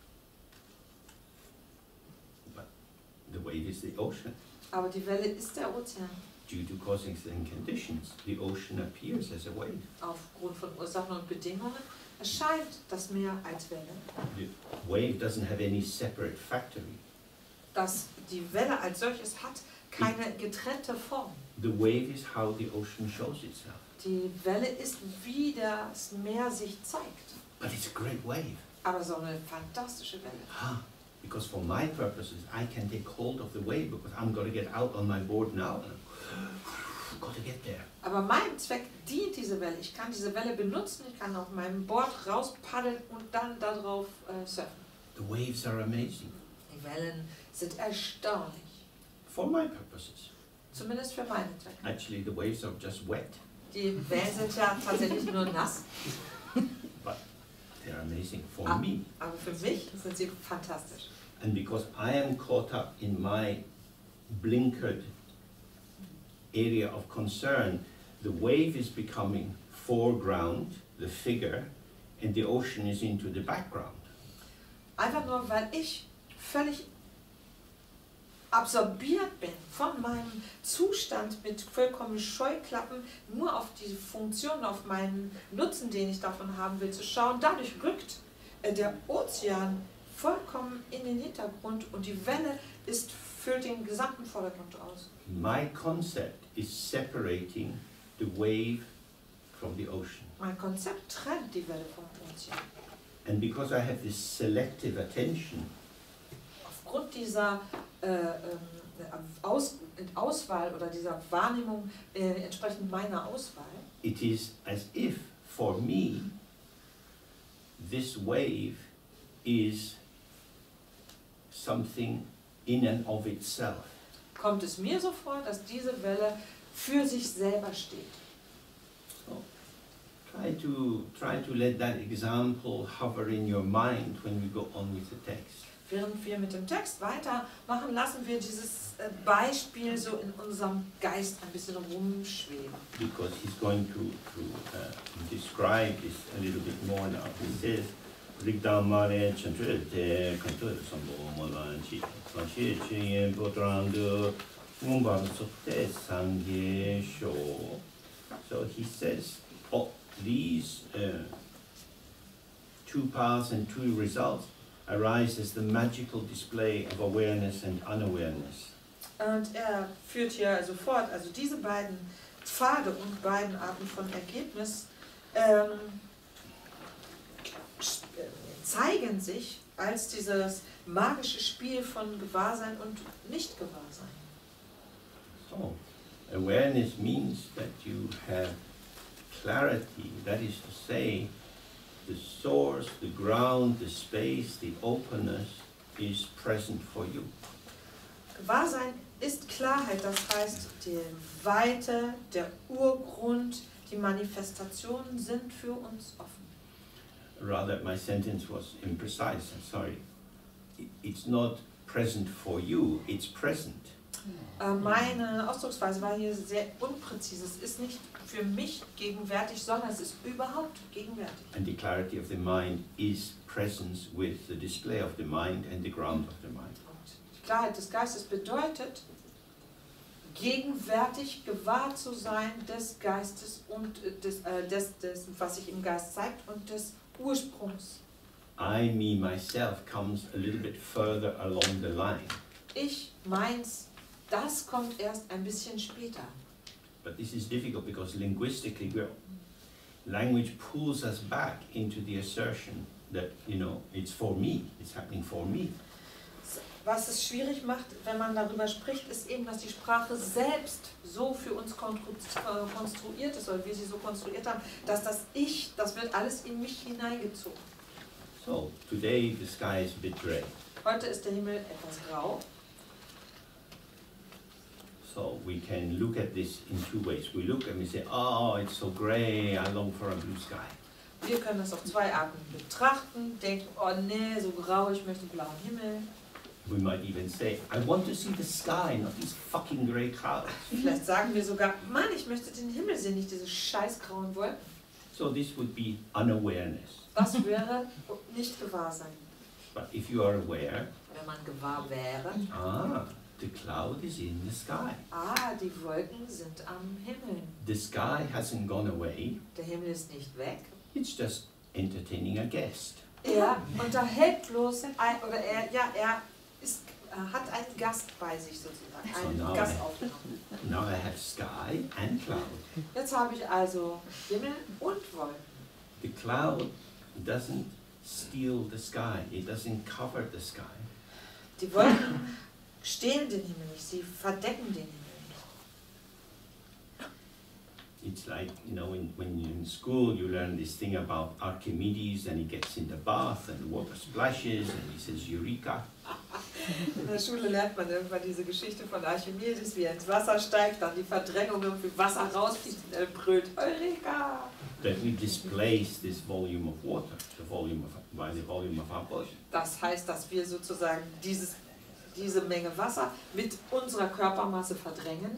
But the wave is the ocean. Aber die Welle ist der Ozean. Due to causing and conditions, the ocean appears as a wave. Aufgrund von Ursachen und Bedingungen erscheint das Meer als Welle. The wave doesn't have any separate factory. Dass die Welle als solches hat keine getrennte Form. The wave is how the ocean shows itself. Die Welle ist, wie das Meer sich zeigt. But it's a great wave. Aber so eine fantastische Welle. Ah, Because for my purposes, I can take hold of the wave because I'm going to get out on my board now. I've got to get there. Aber meinem Zweck dient diese Welle. Ich kann diese Welle benutzen, ich kann auf meinem Board rauspaddeln und dann darauf äh, surfen. The waves are amazing. Die Wellen sind erstaunlich. For my purposes. Zumindest für meine Zwecke. Actually, the waves are just wet. Die Wellen sind ja tatsächlich nur nass. But they're amazing for Ah. me. Aber für mich sind sie fantastisch. And because I am caught up in my blinkered area of concern, the wave is becoming foreground, the figure, and the ocean is into the background. Einfach nur, weil ich völlig absorbiert bin von meinem Zustand mit vollkommen Scheuklappen, nur auf diese Funktion, auf meinen Nutzen, den ich davon haben will, zu schauen. Dadurch rückt äh, der Ozean vollkommen in den Hintergrund und die Welle ist, füllt den gesamten Vordergrund aus. My concept is separating the wave from the ocean. Mein Konzept trennt die Welle vom Ozean. And because I have this selective attention, Aufgrund dieser äh, ähm, Aus, Auswahl oder dieser Wahrnehmung äh, entsprechend meiner Auswahl, it is as if, for me, this wave is something in and of itself. kommt es mir so vor, dass diese Welle für sich selber steht. So, try to, try to let that example hover in your mind when we go on with the text. Während wir mit dem Text weitermachen, lassen wir dieses äh, Beispiel so in unserem Geist ein bisschen rumschweben. Because he's going to, to uh, describe this a little bit more now. He says, Rigdamare chantrete kantur sambo molanchi sanchi chien potrando mumbar sotte sangye sho. So he says, oh, these uh, two paths and two results arise as the magical display of awareness and unawareness. Und er führt hier also fort, also diese beiden Pfade und beiden Arten von Ergebnis ähm, zeigen sich als dieses magische Spiel von Gewahrsein und Nicht-Gewahrsein. So, awareness means that you have clarity, that is to say, the source, the ground, the space, the openness is present for you. Gewahrsein ist Klarheit, das heißt, die Weite, der Urgrund, die Manifestationen sind für uns offen. Rather, my sentence was imprecise, I'm sorry. It- It's not present for you, it's present. Äh, Meine Ausdrucksweise war hier sehr unpräzise. Es ist nicht für mich gegenwärtig, sondern es ist überhaupt gegenwärtig. And the clarity of the mind is presence with the display of the mind and the ground of the mind. Und die Klarheit des Geistes bedeutet, gegenwärtig gewahr zu sein des Geistes und äh, des, äh, des, des, was sich im Geist zeigt und des Ursprungs. I, me, myself comes a little bit further along the line. Ich, meins, das kommt erst ein bisschen später. But this is difficult because linguistically, we're, language pulls us back into the assertion that, you know, it's for me, it's happening for me. Was es schwierig macht, wenn man darüber spricht, ist eben, dass die Sprache selbst so für uns konstru- äh, konstruiert ist, oder wir sie so konstruiert haben, dass das Ich, das wird alles in mich hineingezogen. So today the sky is a bit gray. Heute ist der Himmel etwas grau. So we can look at this in two ways. We look and we say, oh, it's so gray, I long for a blue sky. Wir können das auf zwei Arten betrachten, denken, oh nee, so grau, ich möchte blauen Himmel. We might even say, I want to see the sky, not these fucking grey clouds. Vielleicht sagen wir sogar, Mann, ich möchte den Himmel sehen, nicht diese scheiß grauen Wolken. So this would be unawareness. Das wäre nicht gewahr sein. But if you are aware, Wenn man gewahr wäre, ah, the cloud is in the sky. ah, die Wolken sind am Himmel. The sky hasn't gone away, Der Himmel ist nicht weg. it's just entertaining a guest. Er unterhält bloß ein, oder er, ja, er ist, er hat einen Gast bei sich sozusagen, einen So now Gast I- aufgenommen. Now I have sky and cloud. Jetzt habe ich also Himmel und Wolken. The cloud doesn't steal the sky, it doesn't cover the sky. Die Wolken stehlen den Himmel nicht, sie verdecken den Himmel. It's like, you know, when, when you're in school, you learn this thing about Archimedes and he gets in the bath and the water splashes and he says, Eureka. In der Schule lernt man irgendwann diese Geschichte von Archimedes, wie er ins Wasser steigt, dann die Verdrängung irgendwie Wasser rausfließt und er brüllt, Eureka! That we displace this volume of water, the volume of, by the volume of our body. Das heißt, dass wir sozusagen dieses, diese Menge Wasser mit unserer Körpermasse verdrängen.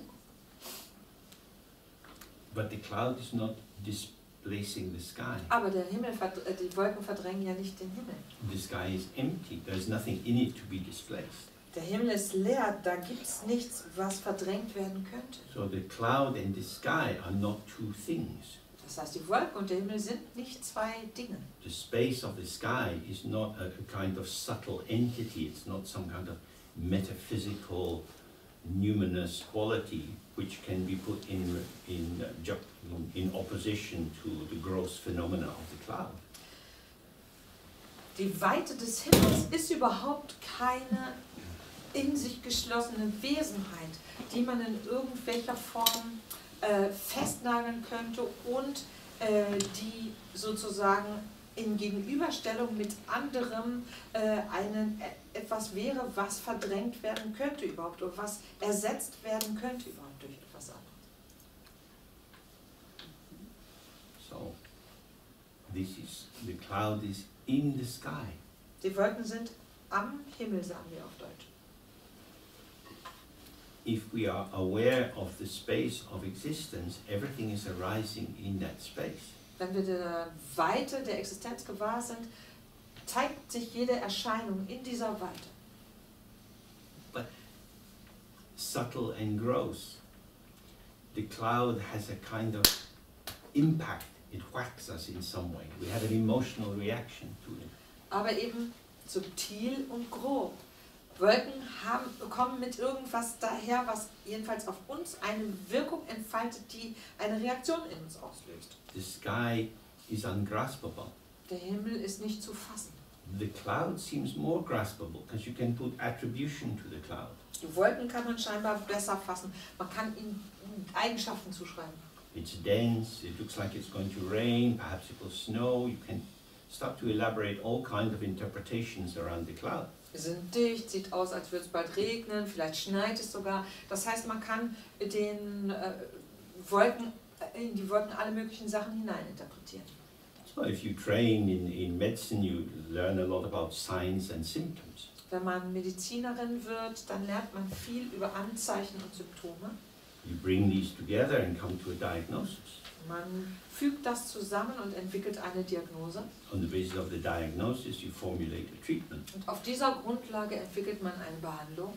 But the cloud is not displacing the sky. Aber der Himmel, äh, die Wolken verdrängen ja nicht den Himmel. The sky is empty. There's nothing in it to be displaced. Der Himmel ist leer, da gibt es nichts, was verdrängt werden könnte. So the cloud and the sky are not two things. Das heißt, die Wolken und der Himmel sind nicht zwei Dinge. The space of the sky is not a, a kind of subtle entity. It's not some kind of metaphysical, numinous quality which can be put in, in, uh, ju in, in opposition to the gross phenomena of the cloud. Die Weite des Himmels ist überhaupt keine in sich geschlossene Wesenheit, die man in irgendwelcher Form äh, festnageln könnte und äh, die sozusagen in Gegenüberstellung mit anderem äh, einen, äh, etwas wäre, was verdrängt werden könnte überhaupt oder was ersetzt werden könnte überhaupt durch etwas anderes. So, this is, the cloud is in the sky. Die Wolken sind am Himmel, sagen wir auf Deutsch. If we are aware of the space of existence, everything is arising in that space. Wenn wir der Weite der Existenz gewahr sind, zeigt sich jede Erscheinung in dieser Weite. But subtle and gross, the cloud has a kind of impact. It whacks us in some way. We have an emotional reaction to it. Aber eben subtil und grob. Wolken haben, kommen mit irgendwas daher, was jedenfalls auf uns eine Wirkung entfaltet, die eine Reaktion in uns auslöst. The sky is ungraspable. Der Himmel ist nicht zu fassen. The cloud seems more graspable because you can put attribution to the cloud. Die Wolken kann man scheinbar besser fassen. Man kann ihnen Eigenschaften zuschreiben. It's dense, it looks like it's going to rain, perhaps it will snow. You can start to elaborate all kinds of interpretations around the cloud. Wir sind dicht, sieht aus, als würde es bald regnen, vielleicht schneit es sogar. Das heißt, man kann den äh, Wolken, äh, in die Wolken alle möglichen Sachen hineininterpretieren. So if you train in, in medicine, you learn a lot about signs and symptoms. Wenn man Medizinerin wird, dann lernt man viel über Anzeichen und Symptome. You bring these together and come to a diagnosis. Man fügt das zusammen und entwickelt eine Diagnose. On the basis of the diagnosis, you formulate a treatment. Und auf dieser Grundlage entwickelt man eine Behandlung.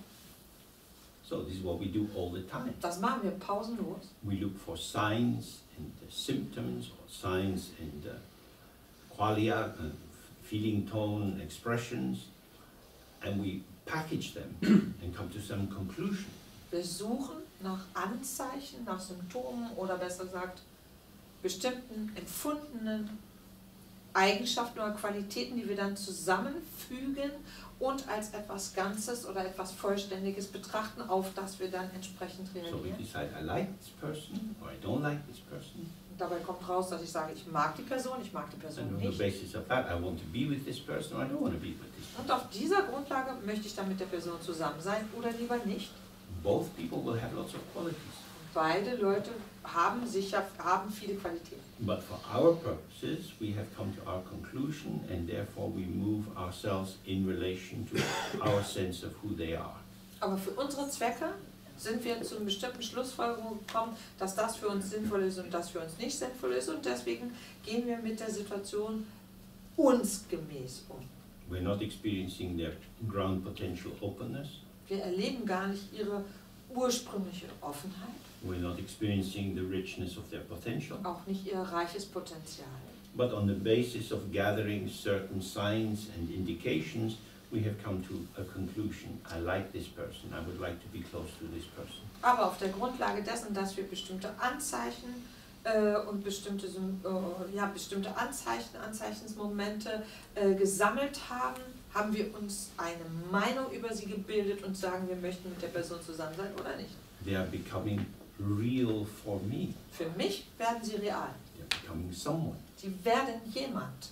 So this is what we do all the time. Das machen wir pausenlos. We look for signs and uh, symptoms, or signs and uh, qualia, uh, feeling tone, expressions, and we package them and come to some conclusion. Wir suchen nach Anzeichen, nach Symptomen oder besser gesagt bestimmten empfundenen Eigenschaften oder Qualitäten, die wir dann zusammenfügen und als etwas Ganzes oder etwas Vollständiges betrachten, auf das wir dann entsprechend So we reagieren. decide, I like this person or I don't like this person. Und dabei kommt raus, dass ich sage, ich mag die Person, ich mag die Person And on the nicht. basis of that, I want to be with this person or I don't want to be with this person. Und auf dieser Grundlage möchte ich dann mit der Person zusammen sein oder lieber nicht. Both people will have lots of qualities. Beide Leute haben sicher haben viele Qualitäten. But for our purposes, we have come to our conclusion and therefore we move ourselves in relation to our sense of who they are. Aber für unsere Zwecke sind wir zu einer bestimmten Schlussfolgerung gekommen, dass das für uns sinnvoll ist und das für uns nicht sinnvoll ist. Und deswegen gehen wir mit der Situation uns gemäß um. We're not experiencing their ground potential openness. Wir erleben gar nicht ihre ursprüngliche Offenheit, We're not experiencing the richness of their potential. auch nicht ihr reiches Potenzial. But on the basis of gathering certain signs and indications, we have come to a conclusion. I like this person. I would like to be close to this person. Aber auf der Grundlage dessen, dass wir bestimmte Anzeichen äh, und bestimmte, Sym- äh, ja, bestimmte Anzeichen, Anzeichensmomente äh, gesammelt haben, haben wir uns eine Meinung über sie gebildet und sagen, wir möchten mit der Person zusammen sein oder nicht. They are becoming real for me. Für mich werden sie real. They are becoming someone. Sie werden jemand.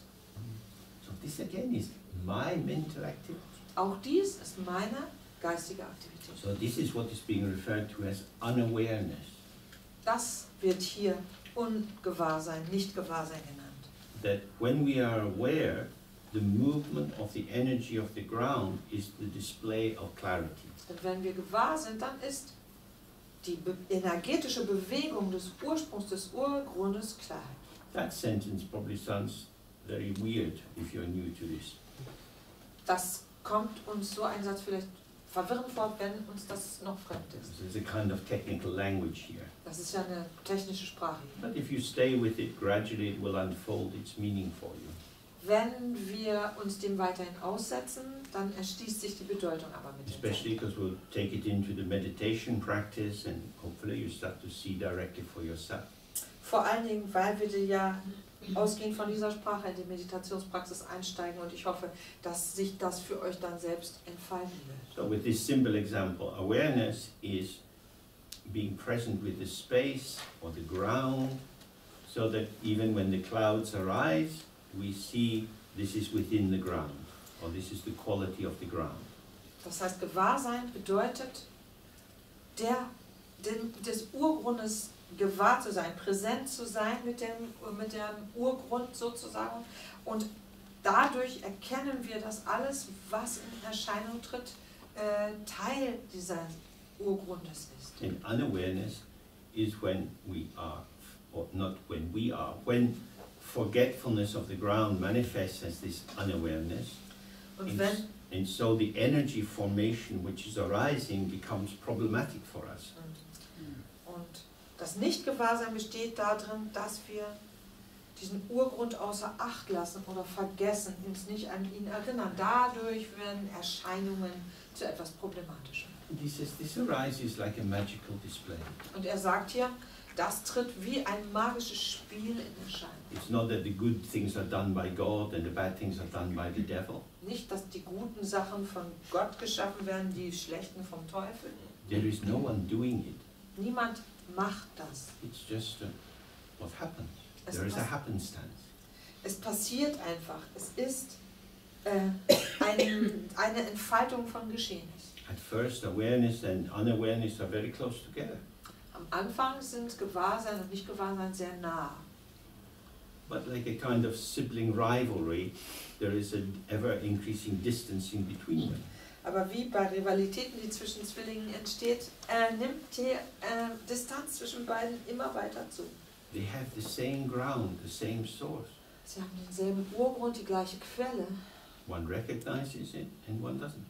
So this again is my mental activity. Auch dies ist meine geistige Aktivität. So this is what is being referred to as unawareness. Das wird hier Ungewahrsein, Nicht-Gewahrsein genannt. That when we are aware, the movement of the energy of the ground is the display of clarity. Und wenn wir gewahr sind, dann ist die be energetische Bewegung des Ursprungs, des Urgrundes Klarheit. That sentence probably sounds very weird if you're new to this. Das kommt uns so ein Satz vielleicht verwirrend vor, wenn uns das noch fremd ist. There's a kind of technical language here. Das ist ja eine technische Sprache. But if you stay with it, gradually it will unfold its meaning for you. Wenn wir uns dem weiterhin aussetzen, dann erschließt sich die Bedeutung aber mit dem Especially because we'll take it into the meditation practice and hopefully you start to see directly for yourself. Vor allen Dingen, weil wir ja ausgehend von dieser Sprache in die Meditationspraxis einsteigen und ich hoffe, dass sich das für euch dann selbst entfalten wird. So with this simple example, awareness is being present with the space or the ground so that even when the clouds arise, we see this is within the ground or this is the quality of the ground. Das heißt, Gewahrsein bedeutet, der, den, des Urgrundes gewahr zu sein, präsent zu sein mit dem, mit dem Urgrund sozusagen. Und dadurch erkennen wir, dass alles, was in Erscheinung tritt, äh, Teil dieses Urgrundes ist. And unawareness is when we are, or not when we are, when forgetfulness of the ground manifests as this unawareness. Und And, wenn and so the energy formation which is arising becomes problematic for us. Und, und das Nicht-Gewahrsein besteht darin, dass wir diesen Urgrund außer Acht lassen oder vergessen, uns nicht an ihn erinnern. Dadurch werden Erscheinungen zu etwas Problematischem. And he says this arises like a magical display. Und er sagt hier, das tritt wie ein magisches Spiel in Erscheinung. It's not that the good things are done by God and the bad things are done by the devil. Nicht, dass die guten Sachen von Gott geschaffen werden, die schlechten vom Teufel. There is no one doing it. Niemand macht das. It's just uh, what happens. Es, There is a pass happenstance. es passiert einfach. Es ist äh, ein, eine Entfaltung von Geschehnissen. At first, awareness and unawareness are very close together. Am Anfang sind Gewahrsein und Nicht-Gewahrsein sehr nah. But like a kind of sibling rivalry, there is an ever-increasing distance in between them. Aber wie bei Rivalitäten, die zwischen Zwillingen entsteht, äh, nimmt die äh, Distanz zwischen beiden immer weiter zu. They have the same ground, the same source. Sie haben denselben Urgrund, die gleiche Quelle. One recognizes it and one doesn't.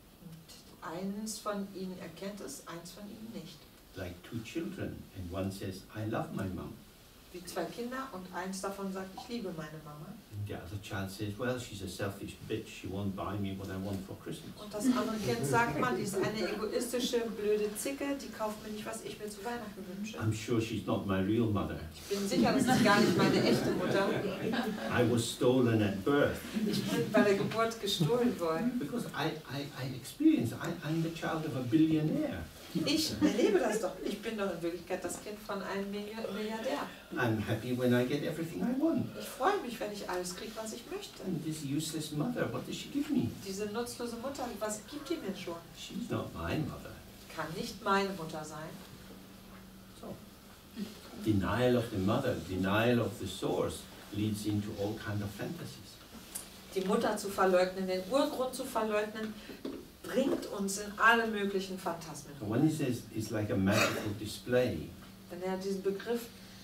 Und eins von ihnen erkennt es, eins von ihnen nicht. Like two children, and one says, I love my mom. Wie zwei Kinder und eins davon sagt, ich liebe meine Mama. And the other child says, well, she's a selfish bitch, she won't buy me what I want for Christmas. Und das andere Kind sagt man, die ist eine egoistische, blöde Zicke, die kauft mir nicht, was ich mir zu Weihnachten wünsche. I'm sure she's not my real mother. Ich bin sicher, das ist gar nicht meine echte Mutter. I was stolen at birth. Ich bin bei der Geburt gestohlen worden. Because I, I, I experience, I, I'm the child of a billionaire. Ich erlebe das doch. Ich bin doch in Wirklichkeit das Kind von einem Milliardär. I'm happy when I get everything I want. Ich freue mich, wenn ich alles kriege, was ich möchte. And this useless mother, what does she give me? Diese nutzlose Mutter, was gibt die mir schon? She's not my mother. Kann nicht meine Mutter sein. So, denial of the mother, denial of the source leads into all kind of fantasies. Die Mutter zu verleugnen, den Urgrund zu verleugnen, bringt uns in alle möglichen Phantasmen. So when he says it's like a magical display, Wenn er diesen Begriff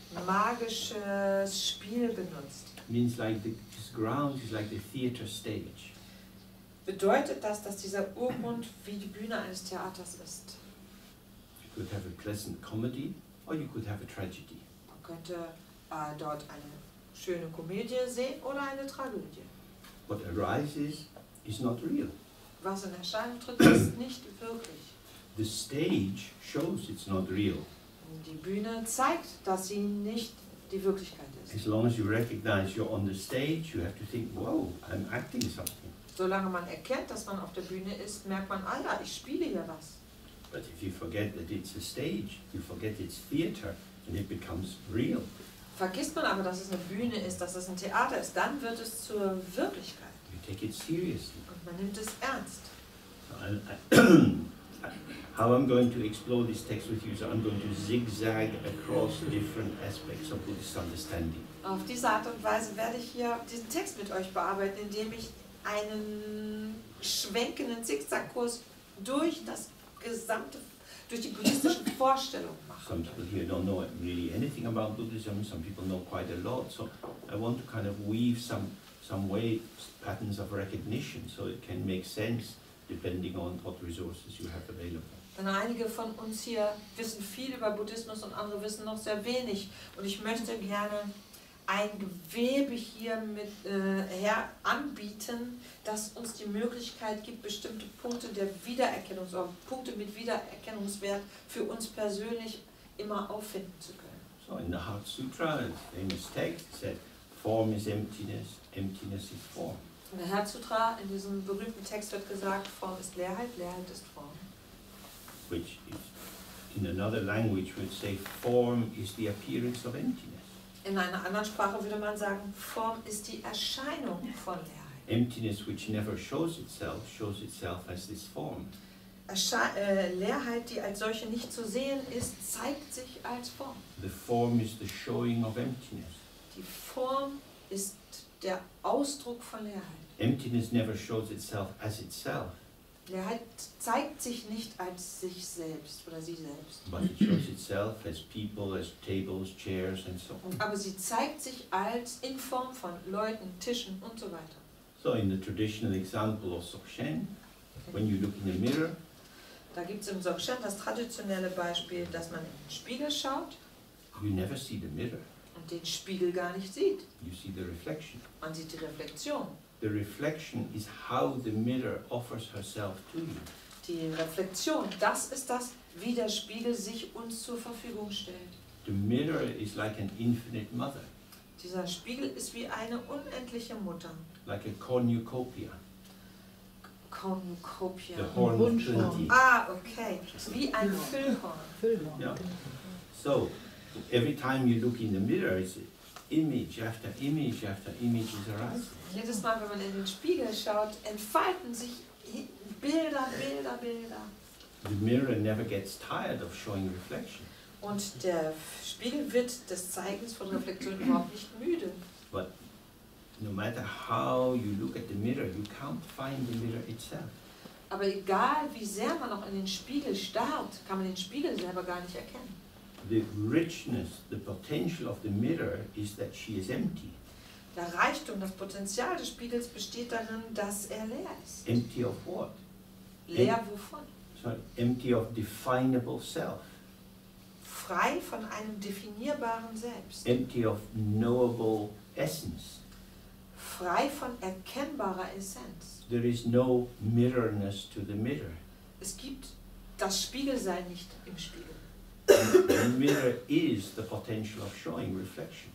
magisches Spiel benutzt, it means like the, this ground is like the theater stage. bedeutet das, dass dieser Urgrund wie die Bühne eines Theaters ist. You could have a pleasant comedy or you could have a tragedy. Man könnte äh, dort eine schöne Komödie sehen oder eine Tragödie. What arises is not real. Was in Erscheinung tritt, ist nicht wirklich. The stage shows it's not real. Die Bühne zeigt, dass sie nicht die Wirklichkeit ist. As long as you recognize you're on the stage, you have to think, whoa, I'm acting something. solange man erkennt, dass man auf der Bühne ist, merkt man, ah ja, ich spiele hier was. But if you forget that it's a stage, you forget it's theater, and it becomes real. Vergisst man aber, dass es eine Bühne ist, dass es ein Theater ist, dann wird es zur Wirklichkeit. You take it seriously. Und man nimmt es ernst. So I, I, how I'm going to explore this text with you, so I'm going to zigzag across different aspects of Buddhist understanding. Auf diese Art und Weise werde ich hier diesen Text mit euch bearbeiten, indem ich einen schwenkenden Zickzackkurs durch das gesamte, durch die buddhistischen Vorstellungen mache. Some people here don't know really anything about Buddhism, some people know quite a lot, so I want to kind of weave some, some way, patterns of recognition, so it can make sense depending on what resources you have available. Denn einige von uns hier wissen viel über Buddhismus und andere wissen noch sehr wenig. Und ich möchte gerne ein Gewebe hier mit äh, her anbieten, das uns die Möglichkeit gibt, bestimmte Punkte der Wiedererkennung, oder Punkte mit Wiedererkennungswert für uns persönlich immer auffinden zu können. So in the Heart Sutra, a famous text, it said, form is emptiness, emptiness is form. In der Herzsutra, in diesem berühmten Text wird gesagt, Form ist Leerheit, Leerheit ist Form. Which is, in another language would say, form is the appearance of emptiness. In einer anderen Sprache würde man sagen, Form ist die Erscheinung von Leerheit. Emptiness which never shows itself, shows itself as this form. Ersche äh, Leerheit, die als solche nicht zu sehen ist, zeigt sich als Form. The form is the showing of emptiness. Die Form ist der Ausdruck von Leerheit. Emptiness never shows itself as itself, Leerheit zeigt sich nicht als sich selbst oder sie selbst. but it shows itself as people, as tables, chairs, and so on. Aber sie zeigt sich als in Form von Leuten, Tischen und so weiter. So in the traditional example of Dzogchen, when you look in the mirror, Da gibt es im Dzogchen das traditionelle Beispiel, dass man in den Spiegel schaut you never see the mirror, und den Spiegel gar nicht sieht. you see the reflection. Man sieht die Reflexion. The reflection is how the mirror offers herself to you. Die Reflexion, das ist das, wie der Spiegel sich uns zur Verfügung stellt. The mirror is like an infinite mother, Dieser Spiegel ist wie eine unendliche Mutter. like a cornucopia, Cornucopia. the horn of Wunschhorn. plenty. Ah, okay. Wie ein Füllhorn. Füllhorn. Yeah. So every time you look in the mirror, it's image after image after image is arising. Jedes Mal, wenn man in den Spiegel schaut, entfalten sich Bilder, Bilder, Bilder. The mirror never gets tired of showing reflection. Und der Spiegel wird des Zeigens von Reflexion überhaupt nicht müde. But no matter how you look at the mirror, you can't find the mirror itself. Aber egal, wie sehr man auch in den Spiegel starrt, kann man den Spiegel selber gar nicht erkennen. The richness, the potential of the mirror is that she is empty. Der Reichtum, das Potenzial des Spiegels besteht darin, dass er leer ist. Empty of what? Leer wovon? Sorry, empty of definable self. Frei von einem definierbaren Selbst. Empty of knowable essence. Frei von erkennbarer Essenz. There is no mirrorness to the mirror. Es gibt das Spiegelsein nicht im Spiegel. The mirror is the potential of showing reflection.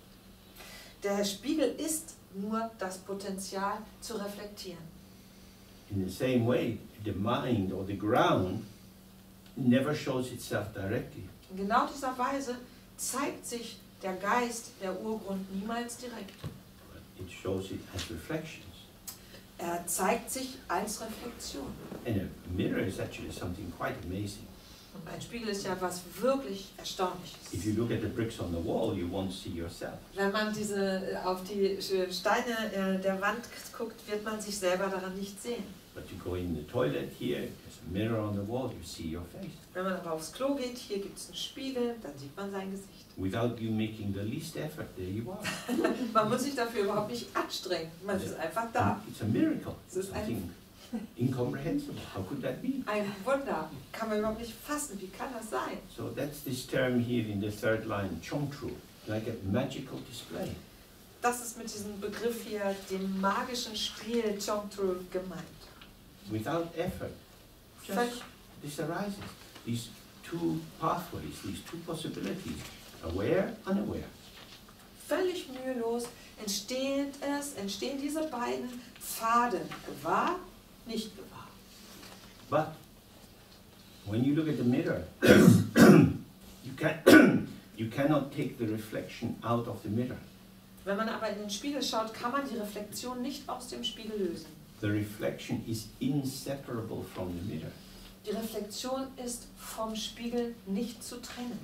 Der Spiegel ist nur das Potenzial zu reflektieren. In the same way, the mind or the ground never shows itself directly. In genau dieser Weise zeigt sich der Geist, der Urgrund, niemals direkt. It shows it as reflections. Er zeigt sich als Reflexion. And a mirror is actually something quite amazing. Und ein Spiegel ist ja was wirklich Erstaunliches. If you look at the bricks on the wall, you won't see yourself. Wenn man diese, auf die Steine äh, der Wand guckt, wird man sich selber daran nicht sehen. But you go in the toilet here, there's a mirror on the wall, you see your face. Wenn man aber aufs Klo geht, hier gibt es einen Spiegel, dann sieht man sein Gesicht. Without you making the least effort, there you are. Man muss sich dafür überhaupt nicht anstrengen, man ist einfach da. It's a miracle. Es ist ein, Something incomprehensible. How could that be? ein Wunder, kann man überhaupt nicht fassen, wie kann das sein? So that's this term here in the third line, chongtru, like a magical display. Das ist mit diesem Begriff hier, dem magischen Spiel Chongtru gemeint. Without effort, just this arises. These two pathways, these two possibilities, aware, unaware. völlig mühelos entsteht es, entstehen diese beiden Pfade, gewahr, nicht gewahr. But when you look at the mirror, you, can, you cannot take the reflection out of the mirror. Wenn man aber in den Spiegel schaut, kann man die Reflexion nicht aus dem Spiegel lösen. The reflection is inseparable from the mirror. Die Reflexion ist vom Spiegel nicht zu trennen.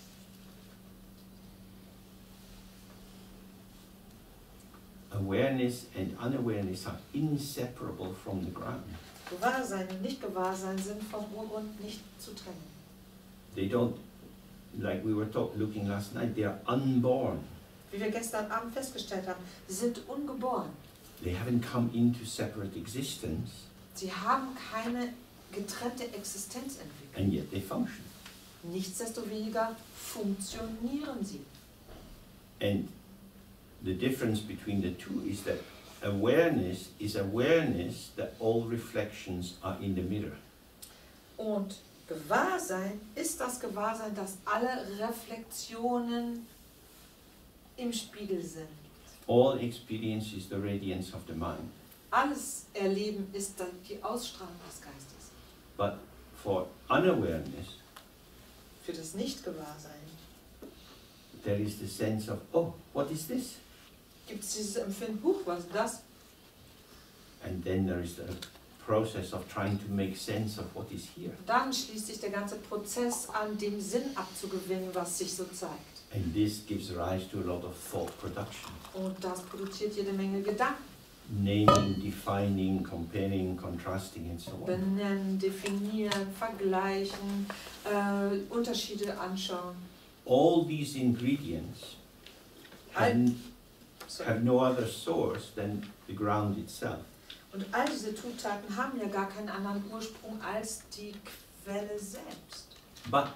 Awareness and unawareness are inseparable from the ground. Gewahrsein und Nicht-Gewahrsein sind vom Urgrund nicht zu trennen. They don't, like we were talk, looking last night, they are unborn. Wie wir gestern Abend festgestellt haben, sie sind ungeboren. They haven't come into separate existence, Sie haben keine getrennte Existenz entwickelt. and yet they function. Nichtsdestoweniger funktionieren sie. And the difference between the two is that awareness is awareness that all reflections are in the mirror. Und Gewahrsein ist das Gewahrsein, dass alle Reflexionen im Spiegel sind. All experience is the radiance of the mind. Alles Erleben ist dann die Ausstrahlung des Geistes. But for unawareness, Für das Nicht-Gewahrsein there is the sense of, oh, what is this? gibt es dieses Empfinden, huch, was ist das? And then there is the process of trying to make sense of what is here. Dann schließt sich der ganze Prozess an, den Sinn abzugewinnen, was sich so zeigt. And this gives rise to a lot of thought production. Und das produziert jede Menge Gedanken. Naming, defining, comparing, contrasting, and so on. Benennen, definieren, vergleichen, äh, Unterschiede anschauen. All these ingredients have, So. have no other source than the ground itself. Und all diese Zutaten haben ja gar keinen anderen Ursprung als die Quelle selbst. But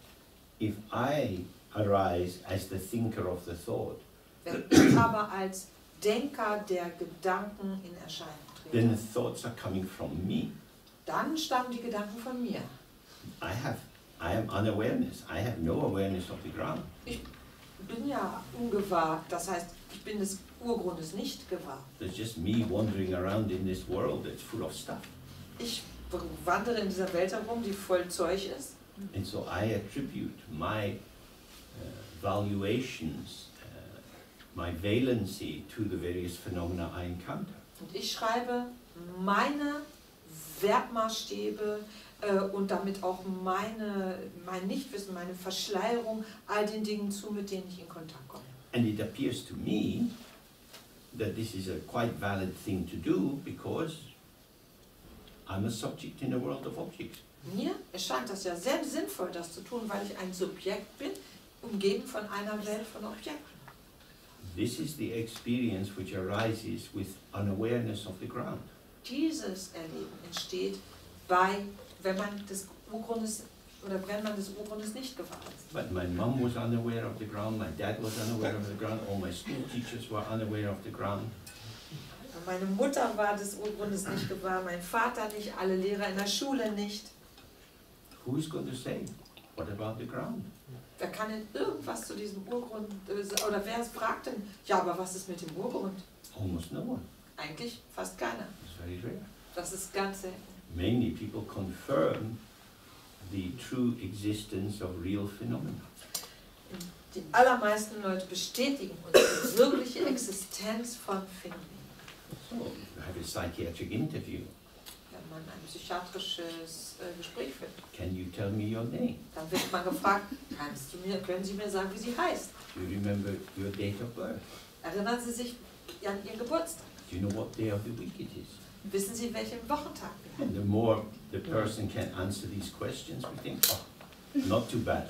if I arise as the thinker of the thought, Wenn ich aber als Denker der Gedanken in Erscheinung then trete, the thoughts are coming from me. dann stammen die Gedanken von mir. I have, I am unawareness. I have no awareness of the ground. Ich bin ja ungewahr, das heißt, ich bin des Urgrundes nicht gewahr. There's just me wandering around in this world that's full of stuff. Ich wandere in dieser Welt herum, die voll Zeug ist. And so I attribute my uh, valuations, uh, my valency to the various phenomena I encounter. Und ich schreibe meine Wertmaßstäbe äh, und damit auch meine, mein Nichtwissen, meine Verschleierung all den Dingen zu, mit denen ich in Kontakt komme. And it appears to me that this is a quite valid thing to do because I'm a subject in a world of objects. Mir erscheint das ja sehr sinnvoll, das zu tun, weil ich ein Subjekt bin, umgeben von einer Welt von Objekten. This is the experience which arises with unawareness of the ground. Dieses Erleben entsteht bei, wenn man des Urgrundes oder wenn man des Urgrundes nicht gewahr ist. But my mum was unaware of the ground, my dad was unaware of the ground, all my school teachers were unaware of the ground. Meine Mutter war des Urgrundes nicht gewahr, mein Vater nicht, alle Lehrer in der Schule nicht. Who is going to say, what about the ground? Wer kann denn irgendwas zu diesem Urgrund, äh, oder wer fragt denn, ja, aber was ist mit dem Urgrund? Almost no one. Eigentlich fast keiner. It's very rare. Das ist ganz selten. Mainly people confirm the true existence of real phenomena. Die allermeisten Leute bestätigen unsere wirkliche Existenz von Phänomenen. So, you have a psychiatric interview. Wenn man ein psychiatrisches äh, Gespräch führt, Can you tell me your name? dann wird man gefragt, kannst du mir, können Sie mir sagen, wie sie heißt? Do you remember your date of birth? Erinnern Sie sich an Ihren Geburtstag? Do you know what day of the week it is? Wissen Sie, welchen Wochentag wir haben? And the more the person can answer these questions, we think, oh, not too bad.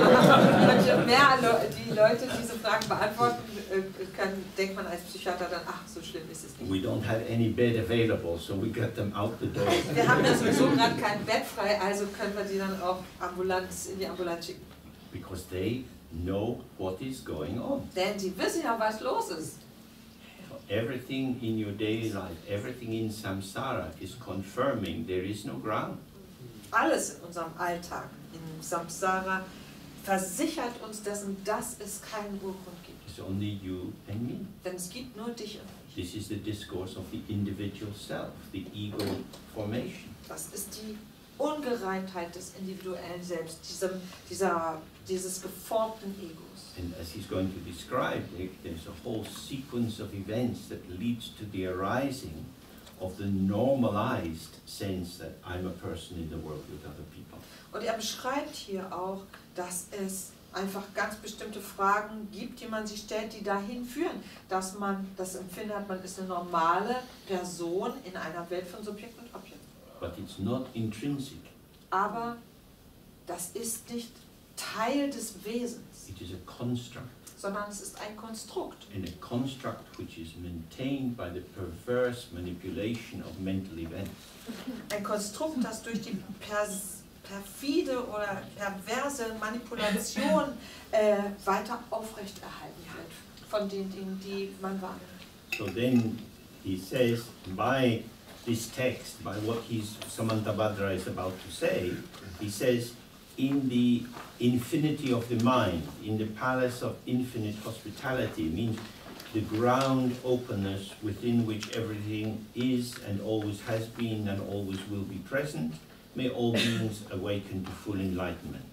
Und je mehr Le die Leute diese Fragen beantworten äh, können, denkt man als Psychiater dann, ach, so schlimm ist es nicht. We don't have any bed available, so we get them out the door. Wir haben ja sowieso gerade kein Bett frei, also können wir die dann auch Ambulanz, in die Ambulanz schicken. Because they know what is going on. Denn sie wissen ja, was los ist. Everything in your daily life, everything in samsara is confirming there is no ground. Alles in unserem Alltag, in Samsara, versichert uns dessen, dass es keinen Urgrund gibt. It's only you and me. Denn es gibt nur dich und mich. This is the discourse of the individual self, the ego formation. Das ist die Ungereimtheit des individuellen Selbst, diesem, dieser, dieses geformten Egos. And as he's going to describe, there's a whole sequence of events that leads to the arising of the normalized sense that I'm a person in the world with other people. Und er beschreibt hier auch, dass es einfach ganz bestimmte Fragen gibt, die man sich stellt, die dahin führen, dass man das Empfinden hat, man ist eine normale Person in einer Welt von Subjekt und Objekt. But it's not intrinsic. Aber das ist nicht Teil des Wesens, It is a construct. sondern es ist ein Konstrukt. And a construct which is maintained by the perverse manipulation of mental events. Ein Konstrukt, das durch die pers perfide oder perverse Manipulation äh, weiter aufrechterhalten wird von den Dingen, die man wahrnimmt. So then he says, by this text, by what he's, Samantabhadra is about to say, he says, in the infinity of the mind, in the palace of infinite hospitality, means the ground openness within which everything is and always has been and always will be present, may all beings awaken to full enlightenment.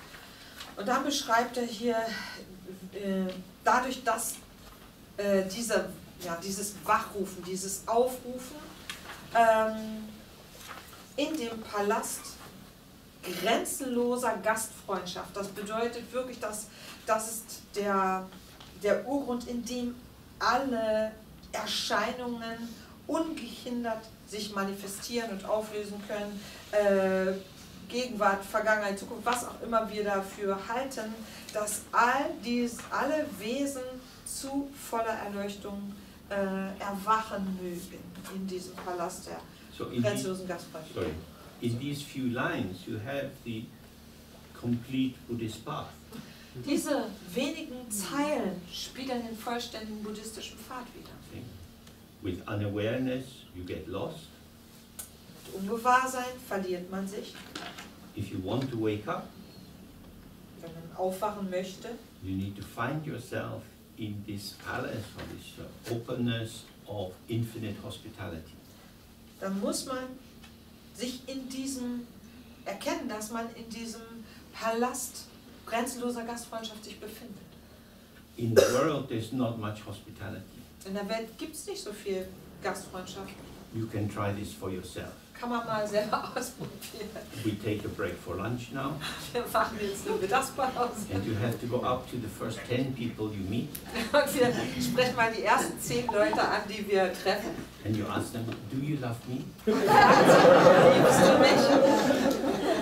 Und dann beschreibt er hier, äh, dadurch, dass äh, diese, ja, dieses Wachrufen, dieses Aufrufen ähm, in dem Palast grenzenloser Gastfreundschaft, das bedeutet wirklich, dass das ist der, der Urgrund, in dem alle Erscheinungen ungehindert sich manifestieren und auflösen können, äh, Gegenwart, Vergangenheit, Zukunft, was auch immer wir dafür halten, dass all dies, alle Wesen zu voller Erleuchtung äh, erwachen mögen in diesem Palast der So in, grenzenlosen the, Gastfreundschaft. sorry, in these few lines you have the complete Buddhist path. Diese wenigen Zeilen spiegeln den vollständigen buddhistischen Pfad wider. Okay? With unawareness you get lost. Mit Ungewahrsein verliert man sich. If you want to wake up, Wenn man aufwachen möchte, you need to find yourself in this palace or this uh, openness of infinite hospitality. dann muss man sich in diesem, erkennen, dass man in diesem Palast grenzenloser Gastfreundschaft sich befindet. In the world there's not much hospitality. In der Welt gibt es nicht so viel Gastfreundschaft. You can try this for yourself. Kann man mal selber ausprobieren. We take a break for lunch now, Wir machen jetzt eine Mittagspause and you have to go up to the first ten people you meet, und wir sprechen mal die ersten zehn Leute an, die wir treffen. and you ask them, do you love me? Liebst du mich?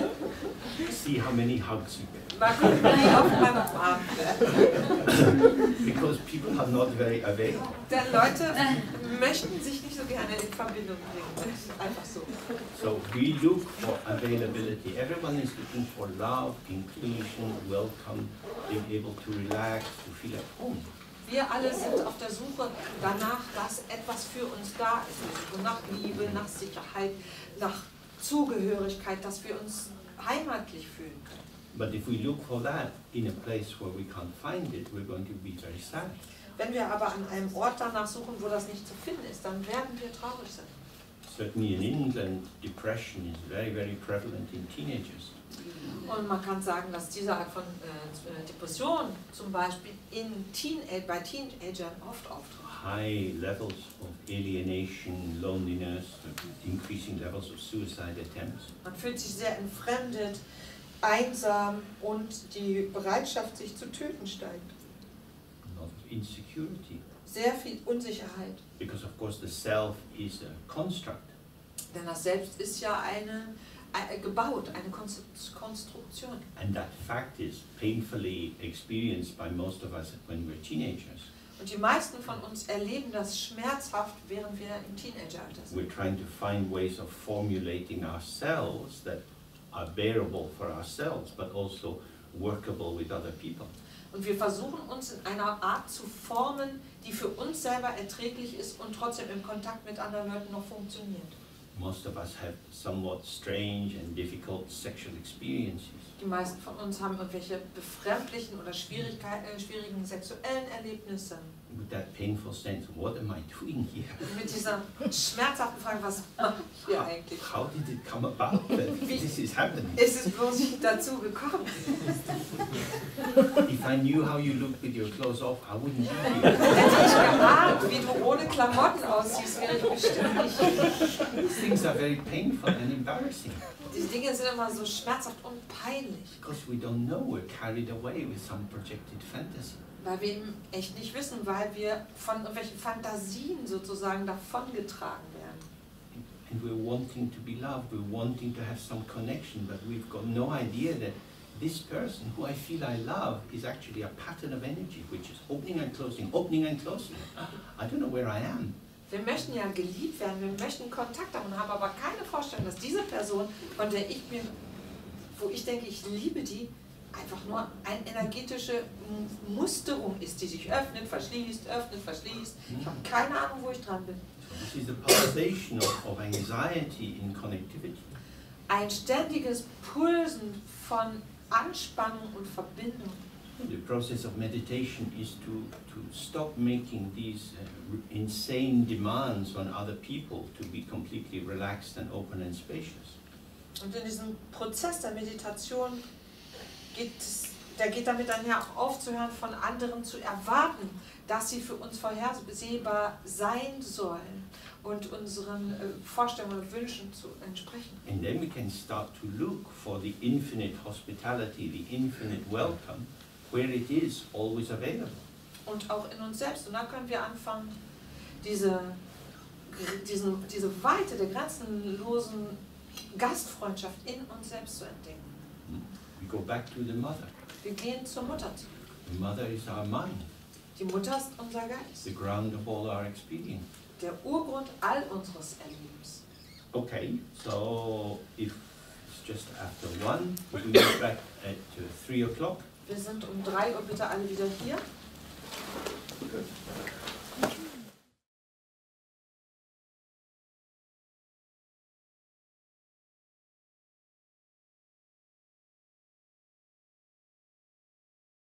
See how many hugs you get. Mal gucken, wie oft man umarmt wird. Because people are not very available. Denn Leute möchten sich nicht so gerne in Verbindung bringen. Einfach so. So we look for availability. Everyone is looking for love, inclusion, welcome, being able to relax, to feel at home. Wir alle sind auf der Suche danach, dass etwas für uns da ist. Wir suchen nach Liebe, nach Sicherheit, nach Zugehörigkeit, dass wir uns heimatlich fühlen können. But if we look for that in a place where we can't find it, we're going to be very sad. Wenn wir aber an einem Ort danach suchen, wo das nicht zu finden ist, dann werden wir traurig sein. Certainly in England, depression is very, very prevalent in teenagers. Und man kann sagen, dass diese Art von äh, Depression zum Beispiel in Teen bei Teenagern oft auftritt. High levels of alienation, loneliness, increasing levels of suicide attempts. Man fühlt sich sehr entfremdet, einsam und die Bereitschaft, sich zu töten, steigt. A lot of insecurity. Sehr viel Unsicherheit. Because of course the self is a construct. Denn das Selbst ist ja eine, eine gebaut, eine Konstruktion. And that fact is painfully experienced by most of us when we're teenagers. Und die meisten von uns erleben das schmerzhaft, während wir im Teenageralter sind. We're trying to find ways of formulating ourselves that are bearable for ourselves, but also workable with other people. Und wir versuchen uns in einer Art zu formen, die für uns selber erträglich ist und trotzdem im Kontakt mit anderen Leuten noch funktioniert. Most of us have somewhat strange and difficult sexual experiences. Die meisten von uns haben irgendwelche befremdlichen oder Schwierigkeiten, äh, schwierigen sexuellen Erlebnisse. With that painful sense, what am I doing here? Mit dieser schmerzhaften Frage, was mache ich hier eigentlich? How did it come about that this is happening? Ist es bloß nicht dazu gekommen? If I knew how you look with your clothes off, I wouldn't be here. Hätte ich geahnt, wie du ohne Klamotten aussiehst, wäre ich bestimmt nicht. These things are very painful and embarrassing Die Dinge sind immer so schmerzhaft und peinlich, because we don't know, we're carried away with some projected fantasy. weil wir eben echt nicht wissen, weil wir von irgendwelchen Fantasien sozusagen davongetragen werden. And we're wanting to be loved, we're wanting to have some connection, but we've got no idea that this person who I feel I love is actually a pattern of energy, which is opening and closing, opening and closing. I don't know where I am. Wir möchten ja geliebt werden, wir möchten Kontakt haben, haben aber keine Vorstellung, dass diese Person, von der ich mir, wo ich denke, ich liebe die, einfach nur eine energetische Musterung ist, die sich öffnet, verschließt, öffnet, verschließt. Ich habe keine Ahnung, wo ich dran bin. This is the pulsation of, of anxiety in connectivity. Ein ständiges Pulsen von Anspannung und Verbindung. The process of meditation is to, to stop making these uh, insane demands on other people to be completely relaxed and open and spacious. Und in diesem Prozess der Meditation geht es, der geht damit einher, auch aufzuhören, von anderen zu erwarten, dass sie für uns vorhersehbar sein sollen und unseren äh, Vorstellungen und Wünschen zu entsprechen. And then we can start to look for the infinite hospitality, the infinite welcome, where it is always available. Und auch in uns selbst. Und dann können wir anfangen, diese, diesen, diese Weite der grenzenlosen Gastfreundschaft in uns selbst zu entdecken. We go back to the mother. Wir gehen zur Mutter. The mother is our mind, Die Mutter ist unser Geist, the ground of all our experience. der Urgrund all unseres Erlebens. Okay, so if it's just after one, we will be back at uh, three o'clock. Wir sind um drei Uhr bitte alle wieder hier. Good.